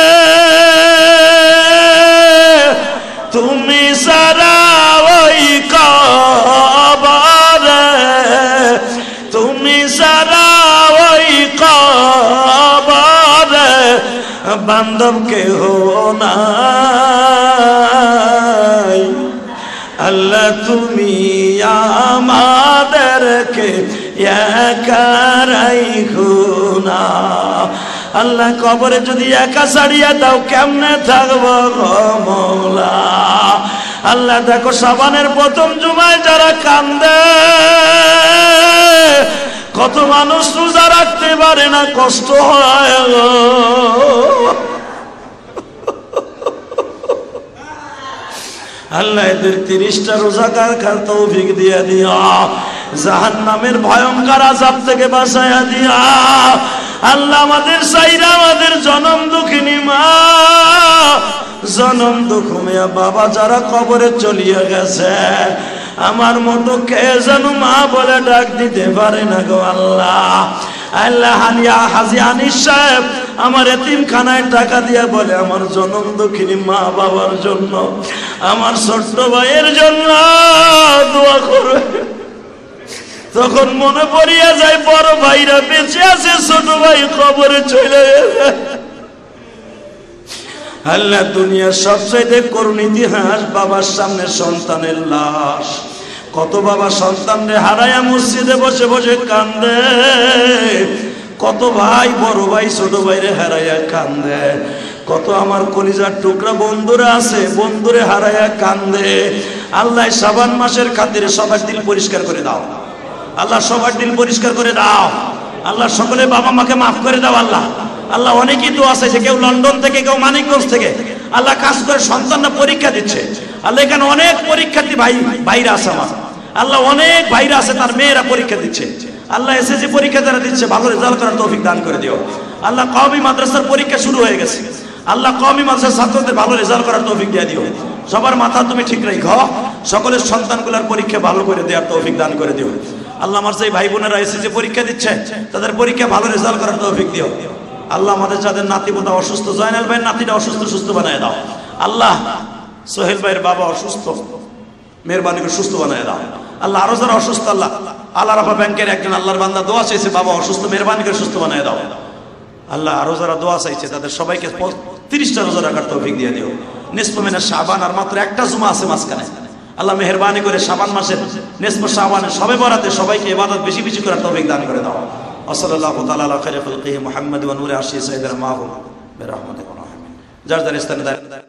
তুমি সারা ওই কবরে, তুমি সারা ওই কবরে বান্ধব কেহ নাই। আল্লাহ তুমি আমাদেরকে একা রাইখো না। আল্লাহ কবরে যদি একা ছাড়িয়া দাও কেমনে থাকবো গো মওলা। আল্লাহ দেখো শাবানের প্রথম জুমায় যারা কান্দে, কত মানুষ রোজা রাখতে পারে না, কষ্ট হয় গো। আল্লাহ এদের 30টা রোজাকার খার তৌফিক দিয়া দিয়া, জাহান্নামের ভয়ঙ্কর আযাব থেকে বাঁচাইয়া দিয়া। আল্লাহ আমাদের সাইরা আমাদের জনম দুঃখিনী মা, জনম দুঃখমিয়া বাবা যারা কবরে চলিয়া গেছে, আমার মতো কে যেন মা বলে ডাক দিতে পারে না গো আল্লাহ। আল্লাহ হাজি আনিস সাহেব আমার এতিমখানায় টাকা দিয়া বলে আমার জনম দুঃখিনী মা বাবার জন্য, আমার ছোট্ট ভাইয়ের জন্য দোয়া করবে। তখন মনে পড়িয়া যায় বড় ভাইরা বেঁচে আছে, ছোট ভাই কবরে চলে গেছে। আল্লাহ দুনিয়ার সবচাইতে করুণ ইতিহাস, বাবার সামনে সন্তানের লাশ। কত বাবা সন্তানরে হারায়া মসজিদে বসে বসে কান্দে, কত ভাই বড় ভাই ছোট ভাইরে হারায়া কান্দে, কত আমার কলিজার টুকরা বন্ধুরা আছে বন্ধুরে হারায়া কান্দে। আল্লাহ শাবান মাসের খাতিরে সবার দিল পরিষ্কার করে দাও আল্লাহ, সবার দিল পরিষ্কার করে দাও আল্লাহ, সকলে বাবা মাকে মাফ করে দাও আল্লাহ। আল্লাহ অনেকেই তো আছে, কেউ লন্ডন থেকে কেউ মানিকগঞ্জ থেকে আল্লাহ কাজ করে সন্তানরা পরীক্ষা দিচ্ছে আল্লাহ। এখানে অনেক পরীক্ষার্থী ভাইরা আছে আমার আল্লাহ, অনেক ভাইরা আছে তার মেয়েরা পরীক্ষা দিচ্ছে আল্লাহ। এসএসসি পরীক্ষা যারা দিচ্ছে ভালো রেজাল্ট করার তৌফিক দান করে দিও আল্লাহ। কওমি মাদ্রাসার পরীক্ষা শুরু হয়ে গেছে আল্লাহ, কওমি মাদ্রাসার ছাত্রদের ভালো রেজাল্ট করার তৌফিক দিয়ে দিও। সবার মাথা তুমি ঠিক রাখো, সকলের সন্তানগুলোর পরীক্ষা ভালো করে দেওয়ার তৌফিক দান করে দিও আল্লাহ। আমার সেই ভাই বোনেরা এসএসসি পরীক্ষা দিচ্ছে তাদের পরীক্ষা ভালো রেজাল্ট করার তৌফিক দিও আল্লাহ। আমাদের যাদের নাতিপোতা অসুস্থ, জয়নাল ভাইয়ের নাতিটা অসুস্থ, সুস্থ বানায় দাও আল্লাহ। সোহেল ভাইয়ের বাবা অসুস্থ, মেহরবানি করে সুস্থ বানায় দাও আল্লাহ। আরো যারা অসুস্থ আল্লাহ, আল্লাহ রাফা ব্যাংকের একজন আল্লাহর বান্দা দোয়া চাইছে, বাবা অসুস্থ, মেহরবানি করে সুস্থ বানায় দাও আল্লাহ। আরো যারা দোয়া চাইছে তাদের সবাইকে 30টা রোজা রাখার তৌফিক দিয়ে দিও। নিসফ মিনাশ শাবান আর মাত্র একটা জুমা আছে মাঝখানে আল্লাহ, মেহরবানি করে শাবান মাসের নিসফ শাবানের সবে বরাতে সবাইকে ইবাদত বেশি বেশি করার তৌফিক দান করে দাও। সাল্লাল্লাহু তাআলা আলা খায়রি খালকিহি মুহাম্মদ ওয়া নূরি আরশি সাইয়্যিদিনা মাহবুব বিরহমাতিকা। যার যার স্থানে